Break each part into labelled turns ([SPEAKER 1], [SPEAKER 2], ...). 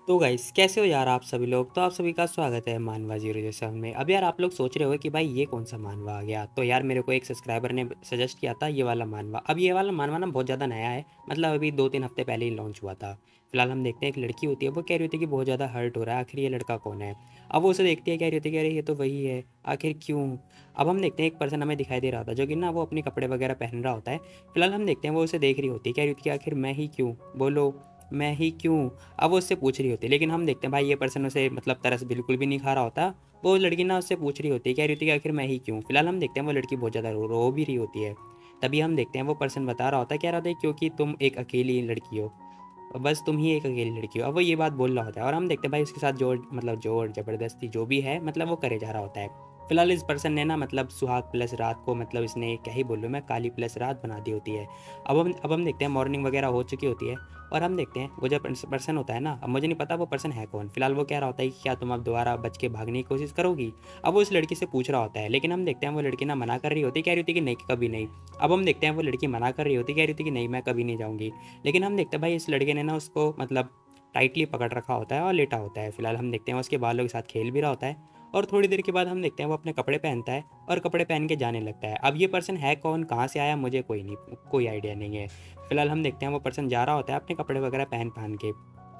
[SPEAKER 1] तो गाइस कैसे हो यार आप सभी लोग। तो आप सभी का स्वागत है मानवा 007 में। अब यार आप लोग सोच रहे हो कि भाई ये कौन सा मानवा आ गया। तो यार मेरे को एक सब्सक्राइबर ने सजेस्ट किया था ये वाला मानवा। अब ये वाला मानवा ना बहुत ज़्यादा नया है, मतलब अभी 2-3 हफ्ते पहले ही लॉन्च हुआ था। फिलहाल हम देखते हैं, एक लड़की होती है, वो कह रही होती है कि बहुत ज़्यादा हर्ट हो रहा है, आखिर ये लड़का कौन है। अब वो उसे देखती है, कह रही होती है कि अरे ये तो वही है, आखिर क्यों। अब हम देखते हैं एक पर्सन हमें दिखाई दे रहा था जो कि ना वो अपने कपड़े वगैरह पहन रहा होता है। फिलहाल हम देखते हैं वो उसे देख रही होती है, कह रही होती है कि आखिर मैं ही क्यों, बोलो मैं ही क्यों। अब वो उससे पूछ रही होती है, लेकिन हम देखते हैं भाई ये पर्सन उसे मतलब तरस बिल्कुल भी नहीं खा रहा होता। वो लड़की ना उससे पूछ रही होती है, कह रही होती है कि आखिर मैं ही क्यों। फिलहाल हम देखते हैं वो लड़की बहुत ज़्यादा रो भी रही होती है। तभी हम देखते हैं वो पर्सन बता रहा होता है, कह रहा होता है क्योंकि तुम एक अकेली लड़की हो, बस तुम ही एक अकेली लड़की हो। अब वो ये बात बोल रहा होता है और हम देखते हैं भाई उसके साथ जोर मतलब जोर ज़बरदस्ती जो भी है मतलब वो करे जा रहा होता है। फिलहाल इस पर्सन ने ना मतलब सुहाग प्लस रात को मतलब इसने क्या ही बोलूँ मैं, काली प्लस रात बना दी होती है। अब हम देखते हैं मॉर्निंग वगैरह हो चुकी होती है। और हम देखते हैं वो जो पर्सन होता है ना, अब मुझे नहीं पता वो पर्सन है कौन। फिलहाल वो कह रहा होता है कि क्या तुम अब दोबारा बच के भागने की कोशिश करोगी। अब वो इस लड़की से पूछ रहा होता है, लेकिन हम देखते हैं वो लड़की ना मना कर रही होती है, कह रही होती है कि नहीं कभी नहीं। अब हम देखते हैं वो लड़की मना कर रही होती है, कह रही होती है कि नहीं मैं कभी नहीं जाऊँगी। लेकिन हम देखते हैं भाई इस लड़के ने ना उसको मतलब टाइटली पकड़ रखा होता है और लेटा होता है। फिलहाल हम देखते हैं वो उसके बालों के साथ खेल भी रहा होता है। और थोड़ी देर के बाद हम देखते हैं वो अपने कपड़े पहनता है और कपड़े पहन के जाने लगता है। अब ये पर्सन है कौन, कहाँ से आया, मुझे कोई आइडिया नहीं है। फिलहाल हम देखते हैं वो पर्सन जा रहा होता है अपने कपड़े वगैरह पहन पहन के।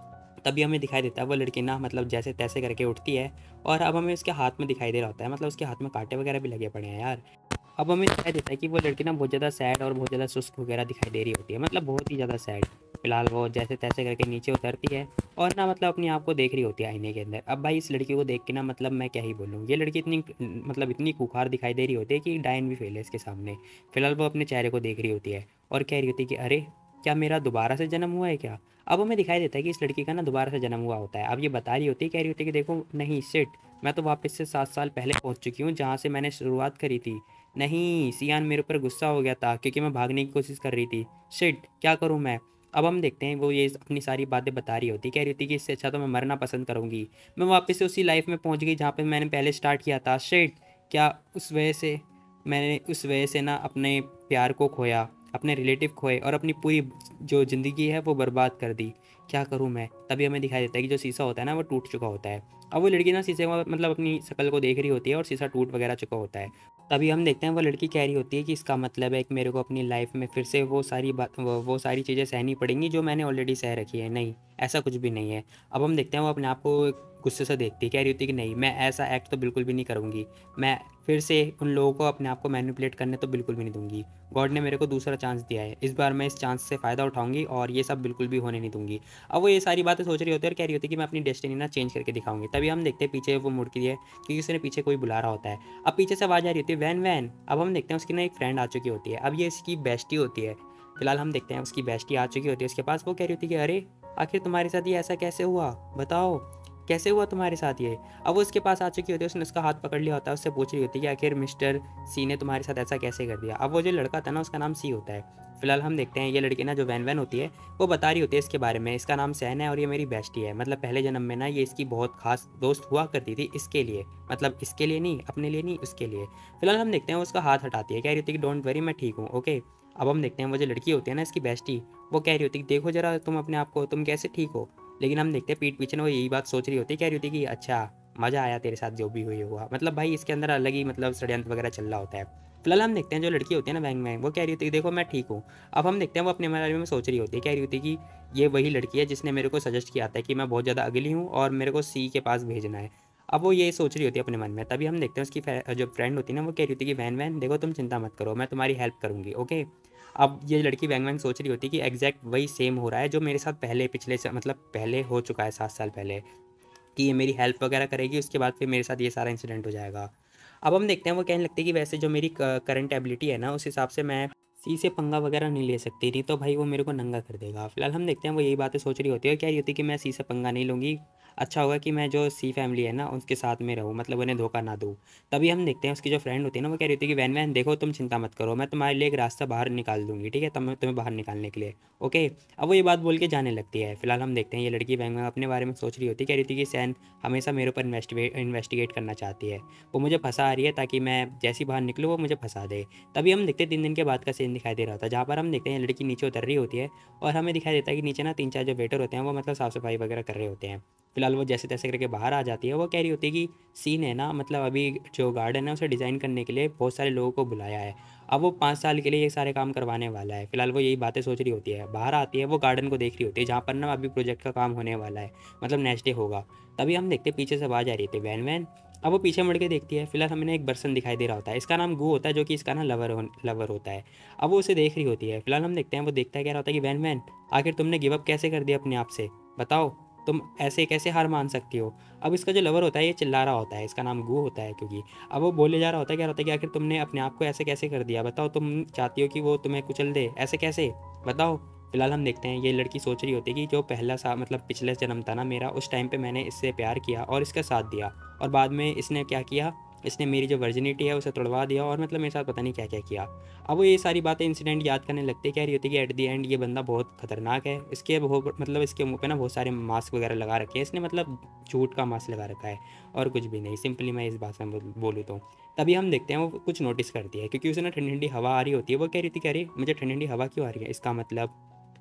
[SPEAKER 1] तभी हमें दिखाई देता है वो लड़की ना मतलब जैसे तैसे करके उठती है। और अब हमें उसके हाथ में दिखाई दे रहा होता है, मतलब उसके हाथ में कांटे वगैरह भी लगे पड़े हैं यार। अब हमें दिखाई देता है कि वो लड़की ना बहुत ज़्यादा सैड और बहुत ज़्यादा सुस्त वगैरह दिखाई दे रही होती है, मतलब बहुत ही ज़्यादा सैड। फिलहाल वो जैसे तैसे करके नीचे उतरती है और ना मतलब अपने आप को देख रही होती है आईने के अंदर। अब भाई इस लड़की को देख के ना मतलब मैं क्या ही बोलूँ, ये लड़की इतनी मतलब इतनी खूंखार दिखाई दे रही होती है कि डायन भी फेल है इसके सामने। फिलहाल वो अपने चेहरे को देख रही होती है और कह रही होती है कि अरे क्या मेरा दोबारा से जन्म हुआ है क्या। अब हमें दिखाई देता है कि इस लड़की का ना दोबारा से जन्म हुआ होता है। अब ये बता रही होती है, कह रही होती है कि देखो नहीं शिट, मैं तो वापस से 7 साल पहले पहुंच चुकी हूँ जहाँ से मैंने शुरुआत करी थी। नहीं, सियान मेरे ऊपर गुस्सा हो गया था क्योंकि मैं भागने की कोशिश कर रही थी। शिट, क्या करूँ मैं। अब हम देखते हैं वो ये अपनी सारी बातें बता रही होती, कह रही होती कि इससे अच्छा तो मैं मरना पसंद करूँगी। मैं वापस से उसी लाइफ में पहुँच गई जहाँ पे मैंने पहले स्टार्ट किया था। शिट, क्या उस वजह से ना अपने प्यार को खोया, अपने रिलेटिव खोए और अपनी पूरी जो ज़िंदगी है वो बर्बाद कर दी। क्या करूँ मैं। तभी हमें दिखाई देता है कि जो शीशा होता है ना वो टूट चुका होता है। अब वो लड़की ना शीशे में मतलब अपनी शक्ल को देख रही होती है और शीशा टूट वगैरह चुका होता है। तभी हम देखते हैं वो लड़की कह रही होती है कि इसका मतलब है कि मेरे को अपनी लाइफ में फिर से वो सारी चीज़ें सहनी पड़ेंगी जो मैंने ऑलरेडी सह रखी है। नहीं, ऐसा कुछ भी नहीं है। अब हम देखते हैं वो अपने आप को गुस्से से देखती है, कह रही होती है कि नहीं मैं ऐसा एक्ट तो बिल्कुल भी नहीं करूँगी। मैं फिर से उन लोगों को अपने आप को मैनिपुलेट करने तो बिल्कुल भी नहीं दूंगी। गॉड ने मेरे को दूसरा चांस दिया है, इस बार मैं इस चांस से फ़ायदा उठाऊंगी और ये सब बिल्कुल भी होने नहीं दूंगी। अब वो ये सारी बातें सोच रही होती है और कह रही होती है कि मैं अपनी डेस्टिनी ना चेंज करके दिखाऊंगी। तभी हम देखते हैं पीछे वो मुड़ती है क्योंकि उसने पीछे कोई बुला रहा होता है। अब पीछे से आवाज़ आ रही होती है वैन वैन। अब हम देखते हैं उसकी ना एक फ्रेंड आ चुकी होती है, अब ये इसकी बेस्टी होती है। फिलहाल हम देखते हैं उसकी बेस्टी आ चुकी होती है उसके पास। वो कह रही होती है कि अरे आखिर तुम्हारे साथ ये ऐसा कैसे हुआ, बताओ कैसे हुआ तुम्हारे साथ ये। अब वो उसके पास आ चुकी होती है, उसने उसका हाथ पकड़ लिया होता है, उससे पूछ रही होती है कि आखिर मिस्टर सी ने तुम्हारे साथ ऐसा कैसे कर दिया। अब वो जो लड़का था ना उसका नाम सी होता है। फिलहाल हम देखते हैं ये लड़की ना जो वैन वैन होती है वो बता रही होती है इसके बारे में, इसका नाम सैन है और ये मेरी बेस्टी है, मतलब पहले जन्म में ना ये इसकी बहुत खास दोस्त हुआ करती थी इसके लिए, मतलब इसके लिए नहीं, अपने लिए नहीं, उसके लिए। फिलहाल हम देखते हैं उसका हाथ हटाती है, कह रही होती है कि डोंट वरी मैं ठीक हूँ ओके। अब हम देखते हैं वो जो लड़की होती है ना इसकी बेस्टी, वो कह रही होती है कि देखो जरा तुम अपने आप को, तुम कैसे ठीक हो। लेकिन हम देखते हैं पीठ पीछे ना वो यही बात सोच रही होती है, कह रही होती है कि अच्छा मज़ा आया तेरे साथ जो भी हुई हुआ, मतलब भाई इसके अंदर अलग ही मतलब षड्यंत्र वगैरह चल रहा होता है। फिलहाल हम देखते हैं जो लड़की होती है ना बैंक में, वो कह रही होती है देखो मैं ठीक हूँ। अब हम देखते हैं वो अपने बारे में सोच रही होती है, कह रही होती है कि ये वही लड़की है जिसने मेरे को सजेस्ट किया था कि मैं बहुत ज़्यादा अगली हूँ और मेरे को सी के पास भेजना है। अब वो ये सोच रही होती है अपने मन में। तभी हम देखते हैं उसकी जो फ्रेंड होती है ना वो कह रही होती है कि वैन वैन देखो तुम चिंता मत करो, मैं तुम्हारी हेल्प करूँगी ओके। अब ये लड़की वैंग वैंग सोच रही होती है कि एग्जैक्ट वही सेम हो रहा है जो मेरे साथ पहले पिछले से मतलब पहले हो चुका है 7 साल पहले, कि ये मेरी हेल्प वगैरह करेगी उसके बाद फिर मेरे साथ ये सारा इंसिडेंट हो जाएगा। अब हम देखते हैं वो कहने लगती है कि वैसे जो मेरी करंट एबिलिटी है ना उस हिसाब से मैं सी से पंगा वगैरह नहीं ले सकती थी, तो भाई वो मेरे को नंगा कर देगा। फिलहाल हम देखते हैं वो यही बातें सोच रही होती है, क्या रही होती है कि मैं सी से पंगा नहीं लूँगी, अच्छा होगा कि मैं जो सी फैमिली है ना उसके साथ में रहूँ, मतलब उन्हें धोखा ना दूँ। तभी हम देखते हैं उसकी जो फ्रेंड होती है ना वो कह रही होती है कि वैन वैन देखो तुम चिंता मत करो, मैं तुम्हारे लिए एक रास्ता बाहर निकाल दूंगी, ठीक है, तब मैं तुम्हें बाहर निकालने के लिए ओके। अब वो ये बात बोल के जाने लगती है। फिलहाल हम देखते हैं ये लड़की वैन वैन अपने बारे में सोच रही होती है, कह रही थी कि सैन हमेशा मेरे ऊपर इन्वेस्टिगेट करना चाहती है, वो मुझे फंसा रही है ताकि मैं जैसी बाहर निकलूँ वो मुझे फंसा दे। तभी हम देखते हैं 3 दिन के बाद का सीन दिखाई दे रहा था जहाँ पर हम देखते हैं लड़की नीचे उतर रही होती है और हमें दिखाई देता है कि नीचे ना 3-4 जो वेटर होते हैं वो मतलब साफ़ सफाई वगैरह कर रहे होते हैं। फिलहाल वो जैसे तैसे करके बाहर आ जाती है। वो कह रही होती है कि सीन है ना, मतलब अभी जो गार्डन है उसे डिज़ाइन करने के लिए बहुत सारे लोगों को बुलाया है। अब वो 5 साल के लिए ये सारे काम करवाने वाला है। फिलहाल वो यही बातें सोच रही होती है। बाहर आती है, वो गार्डन को देख रही होती है जहाँ पर ना अभी प्रोजेक्ट का काम होने वाला है, मतलब नेक्स्ट डे होगा। तभी हम देखते हैं पीछे से आवाज़ आ रही थी, वैन वैन। अब वो पीछे मुड़ के देखती है। फिलहाल हमें एक पर्सन दिखाई दे रहा होता है, इसका नाम गू होता है, जो कि इसका ना लवर होता है। अब वो उसे देख रही होती है। फिलहाल हम देखते हैं वो देखता है, कह रहा होता है कि वैन वैन, आखिर तुमने गिव अप कैसे कर दिया अपने आप से, बताओ, तुम ऐसे कैसे हार मान सकती हो। अब इसका जो लवर होता है ये चिल्ला रहा होता है, इसका नाम गू होता है क्योंकि। अब वो बोले जा रहा होता है, कह रहा होता है कि आखिर तुमने अपने आप को ऐसे कैसे कर दिया, बताओ, तुम चाहती हो कि वो तुम्हें कुचल दे, ऐसे कैसे, बताओ। फिलहाल हम देखते हैं ये लड़की सोच रही होती है कि जो पहला सा मतलब पिछले जन्म था ना मेरा, उस टाइम पे मैंने इससे प्यार किया और इसका साथ दिया, और बाद में इसने क्या किया, इसने मेरी जो वर्जिनिटी है उसे तोड़वा दिया, और मतलब मेरे साथ पता नहीं क्या क्या किया। अब वो ये सारी बातें इंसिडेंट याद करने लगती है। कह रही होती है कि एट दी एंड ये बंदा बहुत खतरनाक है, इसके बहुत मतलब इसके मुंह पे ना बहुत सारे मास्क वगैरह लगा रखे हैं इसने, मतलब झूठ का मास्क लगा रखा है और कुछ भी नहीं, सिंपली मैं इस भाषा में बोलूँ तो। तभी हम देखते हैं वो कुछ नोटिस करती है, क्योंकि उसे ना ठंडी ठंडी हवा आ रही होती है। वो कह रही थी, कह रही मुझे ठंडी ठंडी हवा क्यों आ रही है, इसका मतलब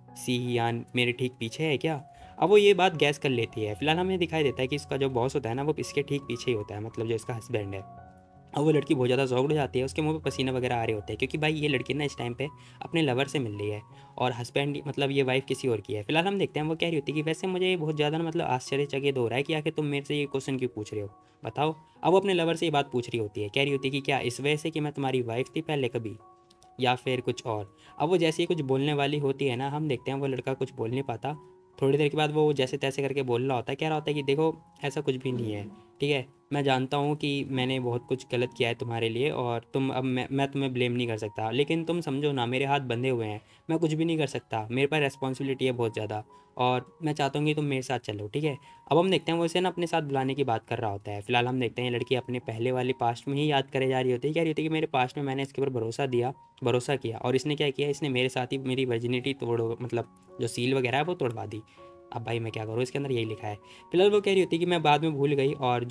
[SPEAKER 1] सीयान मेरे ठीक पीछे है क्या। अब वो ये बात गैस कर लेती है। फिलहाल हमें दिखाई देता है कि इसका जो बॉस होता है ना वो इसके ठीक पीछे ही होता है, मतलब जो इसका हस्बैंड है। अब वो लड़की बहुत ज़्यादा शॉक्ड हो जाती है, उसके मुंह पे पसीना वगैरह आ रहे होते हैं, क्योंकि भाई ये लड़की ना इस टाइम पे अपने लवर से मिल रही है, और हस्बैंड मतलब ये वाइफ किसी और की है। फिलहाल हम देखते हैं वो कह रही होती है कि वैसे मुझे बहुत ज़्यादा ना मतलब आश्चर्यचकित हो रहा है कि आखिर तुम मेरे से ये क्वेश्चन क्यों पूछ रहे हो, बताओ। अब वो अपने लवर से ये बात पूछ रही होती है, कह रही होती है कि क्या इस वजह से कि मैं तुम्हारी वाइफ थी पहले कभी, या फिर कुछ और। अब वो जैसे ही कुछ बोलने वाली होती है ना, हम देखते हैं वो लड़का कुछ बोल नहीं पाता। थोड़ी देर के बाद वो जैसे तैसे करके बोल रहा होता है, कह रहा होता है कि देखो ऐसा कुछ भी नहीं है, ठीक है, मैं जानता हूँ कि मैंने बहुत कुछ गलत किया है तुम्हारे लिए, और तुम अब मैं तुम्हें ब्लेम नहीं कर सकता, लेकिन तुम समझो ना मेरे हाथ बंधे हुए हैं, मैं कुछ भी नहीं कर सकता, मेरे पास रिस्पॉन्सिबिलिटी है बहुत ज़्यादा, और मैं चाहता हूँ कि तुम मेरे साथ चलो, ठीक है। अब हम देखते हैं वो इसे ना अपने साथ बुलाने की बात कर रहा होता है। फिलहाल हम देखते हैं ये लड़की अपने पहले वाली पास्ट में ही याद करे जा रही होती है, कह रही होती है कि मेरे पास्ट में मैंने इसके ऊपर भरोसा किया, और इसने क्या किया, इसने मेरे साथ ही मेरी वर्जिनिटी तोड़ो मतलब जो सील वगैरह है वो तोड़वा दी। अब भाई मैं क्या करूँ, इसके अंदर यही लिखा है। फिलहाल वो कह रही होती है कि मैं बाद में भूल गई, और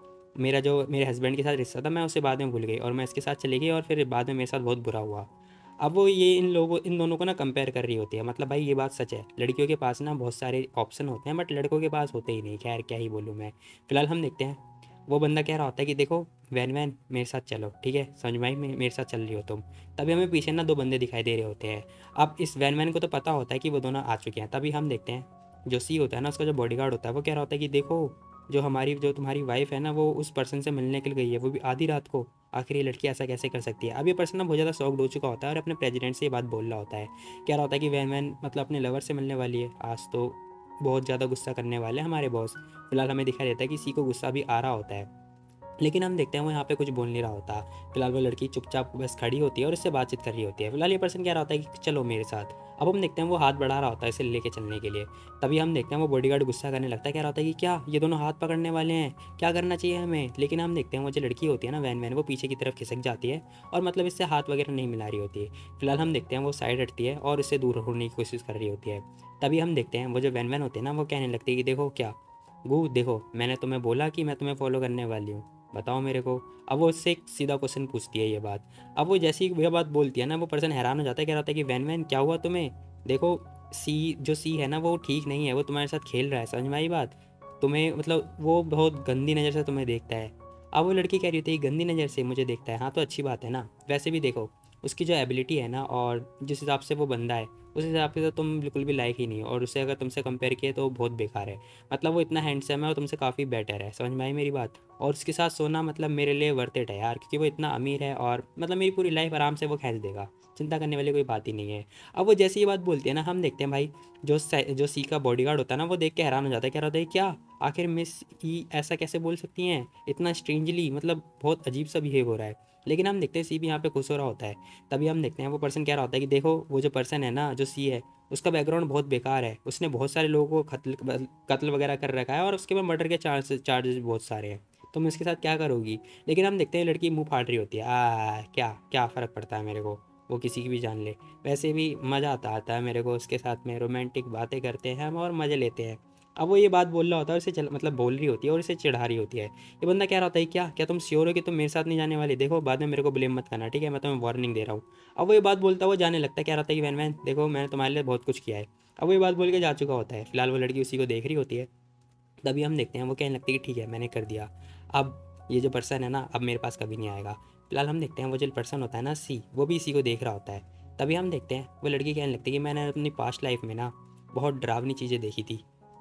[SPEAKER 1] जो मेरे हस्बैंड के साथ रिश्ता था मैं उसे बाद में भूल गई, और मैं इसके साथ चली गई, और फिर बाद में मेरे साथ बहुत बुरा हुआ। अब वो ये इन दोनों को ना कंपेयर कर रही होती है। मतलब भाई ये बात सच है, लड़कियों के पास ना बहुत सारे ऑप्शन होते हैं, बट लड़कों के पास होते ही नहीं। खैर क्या ही बोलूँ मैं। फिलहाल हम देखते हैं वो बंदा कह रहा होता है कि देखो वैन वैन मेरे साथ चलो, ठीक है, समझ में आई, मेरे साथ चल रही हो तुम। तभी हमें पीछे ना दो बंदे दिखाई दे रहे होते हैं। अब इस वैन वैन को तो पता होता है कि वो दोनों आ चुके हैं। तभी हम देखते हैं जो सी होता है ना, उसका जो बॉडीगार्ड होता है, वो कह रहा होता है कि देखो जो तुम्हारी वाइफ है ना वो उस पर्सन से मिलने के लिए गई है, वो भी आधी रात को, आखिर ये लड़की ऐसा कैसे कर सकती है। अब ये पर्सन ना बहुत ज़्यादा शॉक्ड हो चुका होता है, और अपने प्रेसिडेंट से ये बात बोल रहा होता है। कह रहा होता है कि वैन वैन मतलब अपने लवर से मिलने वाली है, आज तो बहुत ज़्यादा गुस्सा करने वाले हैं हमारे बॉस। फिलहाल हमें दिखाई देता है कि सी को गुस्सा भी आ रहा होता है, लेकिन हम देखते हैं वो यहाँ पे कुछ बोल नहीं रहा होता। फिलहाल वो लड़की चुपचाप बस खड़ी होती है और इससे बातचीत कर रही होती है। फिलहाल ये पर्सन कह रहा होता है कि चलो मेरे साथ। अब हम देखते हैं वो हाथ बढ़ा रहा होता है इसे लेके चलने के लिए। तभी हम देखते हैं वो बॉडीगार्ड गुस्सा करने लगता है, कह रहा होता है कि क्या ये दोनों हाथ पकड़ने वाले हैं, क्या करना चाहिए हमें। लेकिन हम देखते हैं वो जो लड़की होती है ना वैन वैन, वो पीछे की तरफ खिसक जाती है, और मतलब इससे हाथ वगैरह नहीं मिला रही होती है। फिलहाल हम देखते हैं वो साइड हटती है और इससे दूर होने की कोशिश कर रही होती है। तभी हम देखते हैं वो जो वैन वैन होते हैं ना, वो कहने लगती है कि देखो क्या गू, देखो मैंने तुम्हें बोला कि मैं तुम्हें फॉलो करने वाली हूँ, बताओ मेरे को। अब वो उससे एक सीधा क्वेश्चन पूछती है ये बात। अब वो जैसी यह बात बोलती है ना, वो पर्सन हैरान हो जाता है, कह रहा होता है कि वैन वैन क्या हुआ तुम्हें, देखो सी है ना वो ठीक नहीं है, वो तुम्हारे साथ खेल रहा है, समझ में आई बात, तुम्हें मतलब वो बहुत गंदी नज़र से तुम्हें देखता है। अब वो लड़की कह रही होती है गंदी नज़र से मुझे देखता है, हाँ तो अच्छी बात है ना। वैसे भी देखो उसकी जो एबिलिटी है ना, और जिस हिसाब से वो बंदा है उस हिसाब से तो तुम बिल्कुल भी लायक ही नहीं हो, और उससे अगर तुमसे कंपेयर किए तो बहुत बेकार है। मतलब वो इतना हैंडसम है और तुमसे काफ़ी बेटर है, समझ में आई मेरी बात। और उसके साथ सोना मतलब मेरे लिए वर्थ इट है यार, क्योंकि वो इतना अमीर है, और मतलब मेरी पूरी लाइफ आराम से वो खींच देगा, चिंता करने वाली कोई बात ही नहीं है। अब वो जैसे ये बात बोलती है ना, हम देखते हैं भाई जो सी का बॉडीगार्ड होता है ना, वो देख के हैरान हो जाता है, कह रहा होता है क्या आखिर मिस ई ऐसा कैसे बोल सकती हैं इतना स्ट्रेंजली, मतलब बहुत अजीब सा बिहेव हो रहा है। लेकिन हम देखते हैं सी भी यहाँ पे खुश हो रहा होता है। तभी हम देखते हैं वो पर्सन कह रहा होता है कि देखो वो जो पर्सन है ना, जो सी है, उसका बैकग्राउंड बहुत बेकार है, उसने बहुत सारे लोगों को कत्ल वगैरह कर रखा है, और उसके बाद मर्डर के चार्जेस बहुत सारे हैं, तुम इसके साथ क्या करोगी। लेकिन हम देखते हैं लड़की मुंह फाड़ रही होती है, क्या क्या फ़र्क पड़ता है मेरे को, वो किसी की भी जान ले, वैसे भी मज़ा आता है मेरे को उसके साथ में, रोमांटिक बातें करते हैं हम और मज़े लेते हैं। अब वो ये बात बोल रहा होता है, उसे मतलब बोल रही होती है और इसे चिढ़ा रही होती है। ये बंदा कह रहा होता है क्या क्या तुम श्योर हो कि तुम मेरे साथ नहीं जाने वाली, देखो बाद में मेरे को ब्लेम मत करना, ठीक है, मैं तुम्हें वार्निंग दे रहा हूँ। अब वो ये बात बोलता हुआ जाने लगता है, कह रहा था कि वैन वैन देखो मैंने तुम्हारे लिए बहुत कुछ किया है। अब वो ये बात बोल के जा चुका होता है। फिलहाल वो लड़की उसी को देख रही होती है। तभी हम देखते हैं वो कहने लगती है कि ठीक है मैंने कर दिया, अब ये जो पर्सन है ना अब मेरे पास कभी नहीं आएगा। फिलहाल हम देखते हैं वो जो पर्सन होता है ना सी, वो भी इसी को देख रहा होता है। तभी हम देखते हैं वो लड़की कहने लगती है कि मैंने अपनी पास्ट लाइफ में ना बहुत डरावनी चीज़ें देखी थी।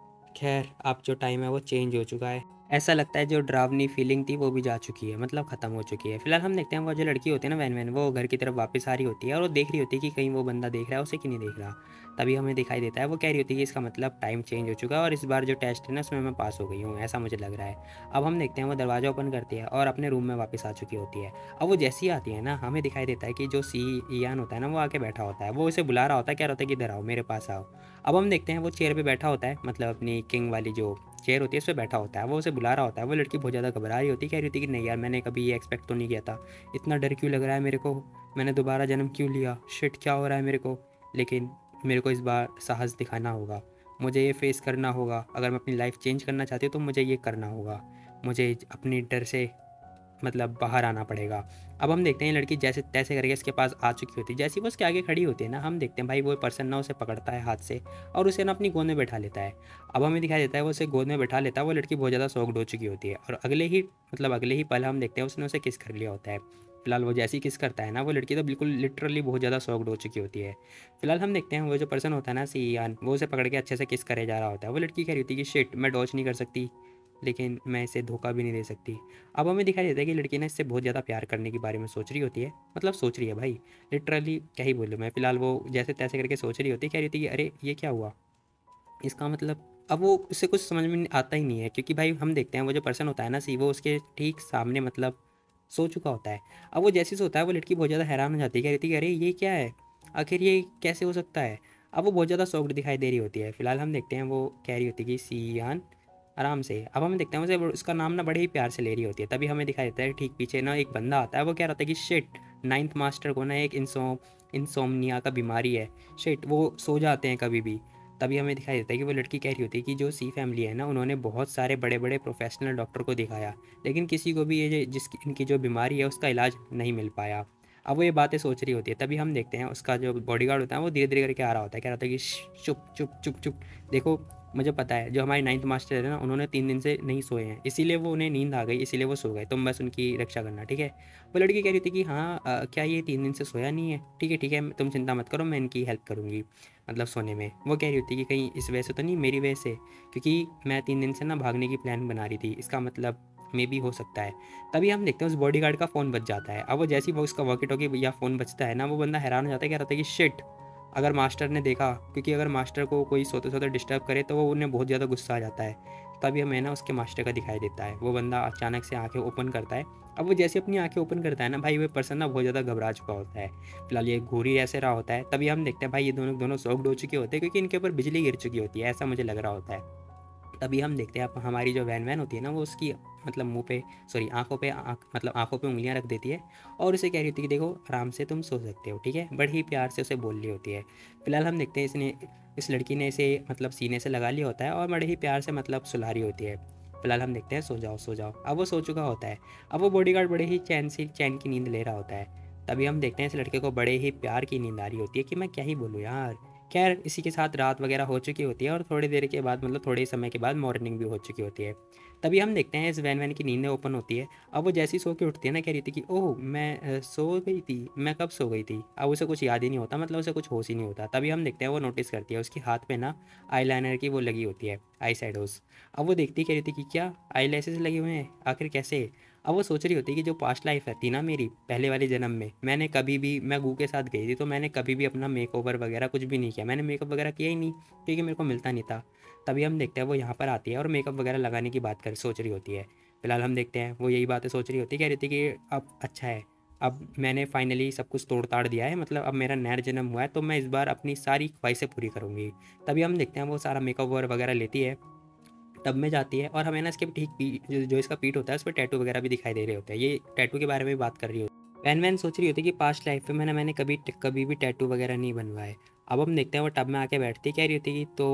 [SPEAKER 1] खैर अब जो टाइम है वो चेंज हो चुका है। ऐसा लगता है जो डरावनी फीलिंग थी वो भी जा चुकी है, मतलब ख़त्म हो चुकी है। फिलहाल हम देखते हैं वो जो लड़की होती है ना वैन वैन, वो घर की तरफ वापस आ रही होती है और वो देख रही होती है कि कहीं वो बंदा देख रहा है उसे कि नहीं देख रहा। तभी हमें दिखाई देता है वो कह रही होती है कि इसका मतलब टाइम चेंज हो चुका है और इस बार जो टेस्ट है ना उसमें मैं पास हो गई हूँ, ऐसा मुझे लग रहा है। अब हम देखते हैं वो दरवाज़ा ओपन करती है और अपने रूम में वापस आ चुकी होती है। अब वो जैसी आती है ना हमें दिखाई देता है कि जो सी ईयान होता है ना वो आके बैठा होता है, वो उसे बुला रहा होता है, कह रहा होता है कि इधर आओ मेरे पास आओ। अब हम देखते हैं वो चेयर पे बैठा होता है, मतलब अपनी किंग वाली जो चेयर होती है उस पर बैठा होता है, वो उसे बुला रहा होता है। वो लड़की बहुत ज़्यादा घबरा रही होती है, कह रही होती है कि नहीं यार मैंने कभी ये एक्सपेक्ट तो नहीं किया था, इतना डर क्यों लग रहा है मेरे को, मैंने दोबारा जन्म क्यों लिया, शिट क्या हो रहा है मेरे को। लेकिन मेरे को इस बार साहस दिखाना होगा, मुझे ये फेस करना होगा, अगर मैं अपनी लाइफ चेंज करना चाहती हूँ तो मुझे ये करना होगा, मुझे अपनी डर से मतलब बाहर आना पड़ेगा। अब हम देखते हैं लड़की जैसे तैसे करके इसके पास आ चुकी होती है, जैसे ही वो उसके आगे खड़ी होती है ना हम देखते हैं भाई वो पर्सन ना उसे पकड़ता है हाथ से और उसे ना अपनी गोद में बैठा लेता है। अब हमें दिखाई देता है वो उसे गोद में बैठा लेता है, वो लड़की बहुत ज़्यादा शॉक्ड हो चुकी होती है और अगले ही पल हम देखते हैं उसने उसे किस कर लिया होता है। फिलहाल वो जैसे ही किस करता है ना वो लड़की तो बिल्कुल लिटरली बहुत ज़्यादा शॉक्ड हो चुकी होती है। फिलहाल हम देखते हैं वो जो पर्सन होता है ना सीयान, वो उसे पकड़ के अच्छे से किस करे जा रहा होता है। वो लड़की कह रही होती है कि शिट मैं डॉज नहीं कर सकती, लेकिन मैं इसे धोखा भी नहीं दे सकती। अब हमें दिखाई देता है कि लड़की ना इससे बहुत ज़्यादा प्यार करने के बारे में सोच रही होती है, मतलब सोच रही है भाई, लिटरली क्या ही बोलूँ मैं। फिलहाल वो जैसे तैसे करके सोच रही होती है, कह रही थी कि अरे ये क्या हुआ, इसका मतलब अब वो उससे कुछ समझ में आता ही नहीं है, क्योंकि भाई हम देखते हैं वो जो पर्सन होता है ना सी, वो उसके ठीक सामने मतलब सो चुका होता है। अब वो जैसे ही सोता है वो लड़की बहुत ज़्यादा हैरान हो जाती है, कह रही थी कि अरे ये क्या है, आखिर ये कैसे हो सकता है। अब वो बहुत ज़्यादा शॉक्ड दिखाई दे रही होती है। फिलहाल हम देखते हैं वो कह रही होती है कि सियान आराम से। अब हम देखते हैं उसे उसका नाम ना बड़े ही प्यार से ले रही होती है। तभी हमें दिखाई देता है ठीक पीछे ना एक बंदा आता है, वो कह रहा था कि शिट नाइन्थ मास्टर को ना एक इंसोमनिया का बीमारी है, शिट वो सो जाते हैं कभी भी। तभी हमें दिखाई देता है कि वो लड़की कह रही होती है कि जो सी फैमिली है ना उन्होंने बहुत सारे बड़े बड़े प्रोफेशनल डॉक्टर को दिखाया, लेकिन किसी को भी जिसकी इनकी जो बीमारी है उसका इलाज नहीं मिल पाया। अब वो ये बातें सोच रही होती है। तभी हम देखते हैं उसका जो बॉडीगार्ड होता है वो धीरे धीरे करके आ रहा होता है, कह रहा होता है कि चुप चुप चुप चुप, देखो मुझे पता है जो हमारे नाइन्थ मास्टर है ना उन्होंने 3 दिन से नहीं सोए हैं, इसीलिए वो उन्हें नींद आ गई, इसीलिए वो सो गए, तुम बस उनकी रक्षा करना ठीक है। वो लड़की कह रही थी कि हाँ क्या ये 3 दिन से सोया नहीं है, ठीक है तुम चिंता मत करो मैं इनकी हेल्प करूँगी, मतलब सोने में। वो कह रही होती है कि कहीं इस वजह से तो नहीं, मेरी वजह से, क्योंकि मैं 3 दिन से ना भागने की प्लान बना रही थी, इसका मतलब मे भी हो सकता है। तभी हम देखते हैं उस बॉडीगार्ड का फ़ोन बज जाता है। अब वो जैसे ही वो उसका वॉकी टॉकी या फ़ोन बजता है ना वो बंदा हैरान हो जाता है, कह रहा था कि शिट अगर मास्टर ने देखा, क्योंकि अगर मास्टर को कोई सोते सोते डिस्टर्ब करे तो वो उन्हें बहुत ज़्यादा गुस्सा आ जाता है। तभी हमें ना उसके मास्टर का दिखाई देता है, वो बंदा अचानक से आंखें ओपन करता है। अब वो जैसे अपनी आंखें ओपन करता है ना भाई वो पर्सन ना बहुत ज़्यादा घबरा चुका होता है। फिलहाल ये घूर ही ऐसे रहा होता है। तभी हम देखते हैं भाई ये दोनों दोनों शॉक्ड हो चुके होते हैं, क्योंकि इनके ऊपर बिजली गिर चुकी होती है, ऐसा मुझे लग रहा होता है। तभी हम देखते हैं अब हमारी जो वैन वैन होती है ना वो उसकी मतलब मुंह पे सॉरी आंखों पे उंगलियां रख देती है और उसे कह रही होती है कि देखो आराम से तुम सो सकते हो ठीक है, बड़ी ही प्यार से उसे बोल रही होती है। फिलहाल हम देखते हैं इस लड़की ने इसे मतलब सीने से लगा लिया होता है और बड़े ही प्यार से मतलब सुला रही होती है। फिलहाल हम देखते हैं सो जाओ सो जाओ, अब वो सो चुका होता है। अब वो बॉडीगार्ड बड़े ही चैन की नींद ले रहा होता है। तभी हम देखते हैं इस लड़के को बड़े ही प्यार की नींद आ रही होती है कि मैं क्या ही बोलूँ यार। खैर इसी के साथ रात वगैरह हो चुकी होती है और थोड़ी देर के बाद मतलब थोड़े ही समय के बाद मॉर्निंग भी हो चुकी होती है। तभी हम देखते हैं इस वैन वैन की नींदें ओपन होती है। अब वो जैसी सो के उठती है ना कह रही थी कि ओह मैं सो गई थी, मैं कब सो गई थी। अब उसे कुछ याद ही नहीं होता, मतलब उसे कुछ होश ही नहीं होता। तभी हम देखते हैं वो नोटिस करती है उसके हाथ पे ना आईलाइनर की वो लगी होती है, आई शैडोज। अब वो देखती कह रही थी कि क्या आई लैसेस लगे हुए हैं, आखिर कैसे। अब वो सोच रही होती है कि जो पास्ट लाइफ है थी ना मेरी पहले वाले जन्म में, मैंने कभी भी मैं गू के साथ गई थी तो मैंने कभी भी अपना मेक ओवर वगैरह कुछ भी नहीं किया, मैंने मेकअप वगैरह किया ही नहीं क्योंकि मेरे को मिलता नहीं था। तभी हम देखते हैं वो यहाँ पर आती है और मेकअप वगैरह लगाने की बात कर सोच रही होती है। फिलहाल हम देखते हैं वो यही बातें सोच रही होती है, कह रही थी कि अब अच्छा है, अब मैंने फाइनली सब कुछ तोड़ ताड़ दिया है, मतलब अब मेरा नया जन्म हुआ है तो मैं इस बार अपनी सारी ख्वाहिशें पूरी करूँगी। तभी हम देखते हैं वो सारा मेकअप वगैरह लेती है, टब में जाती है और हमें ना इसके ठीक जो इसका पीठ होता है उस पर टैटू वगैरह भी दिखाई दे रहे होते हैं, ये टैटू के बारे में बात कर रही होती है। वैन वैन सोच रही होती है कि पास्ट लाइफ में मैंने कभी कभी भी टैटू वगैरह नहीं बनवाए। अब हम देखते हैं वो टब में आके बैठती कह रही होती है कि तो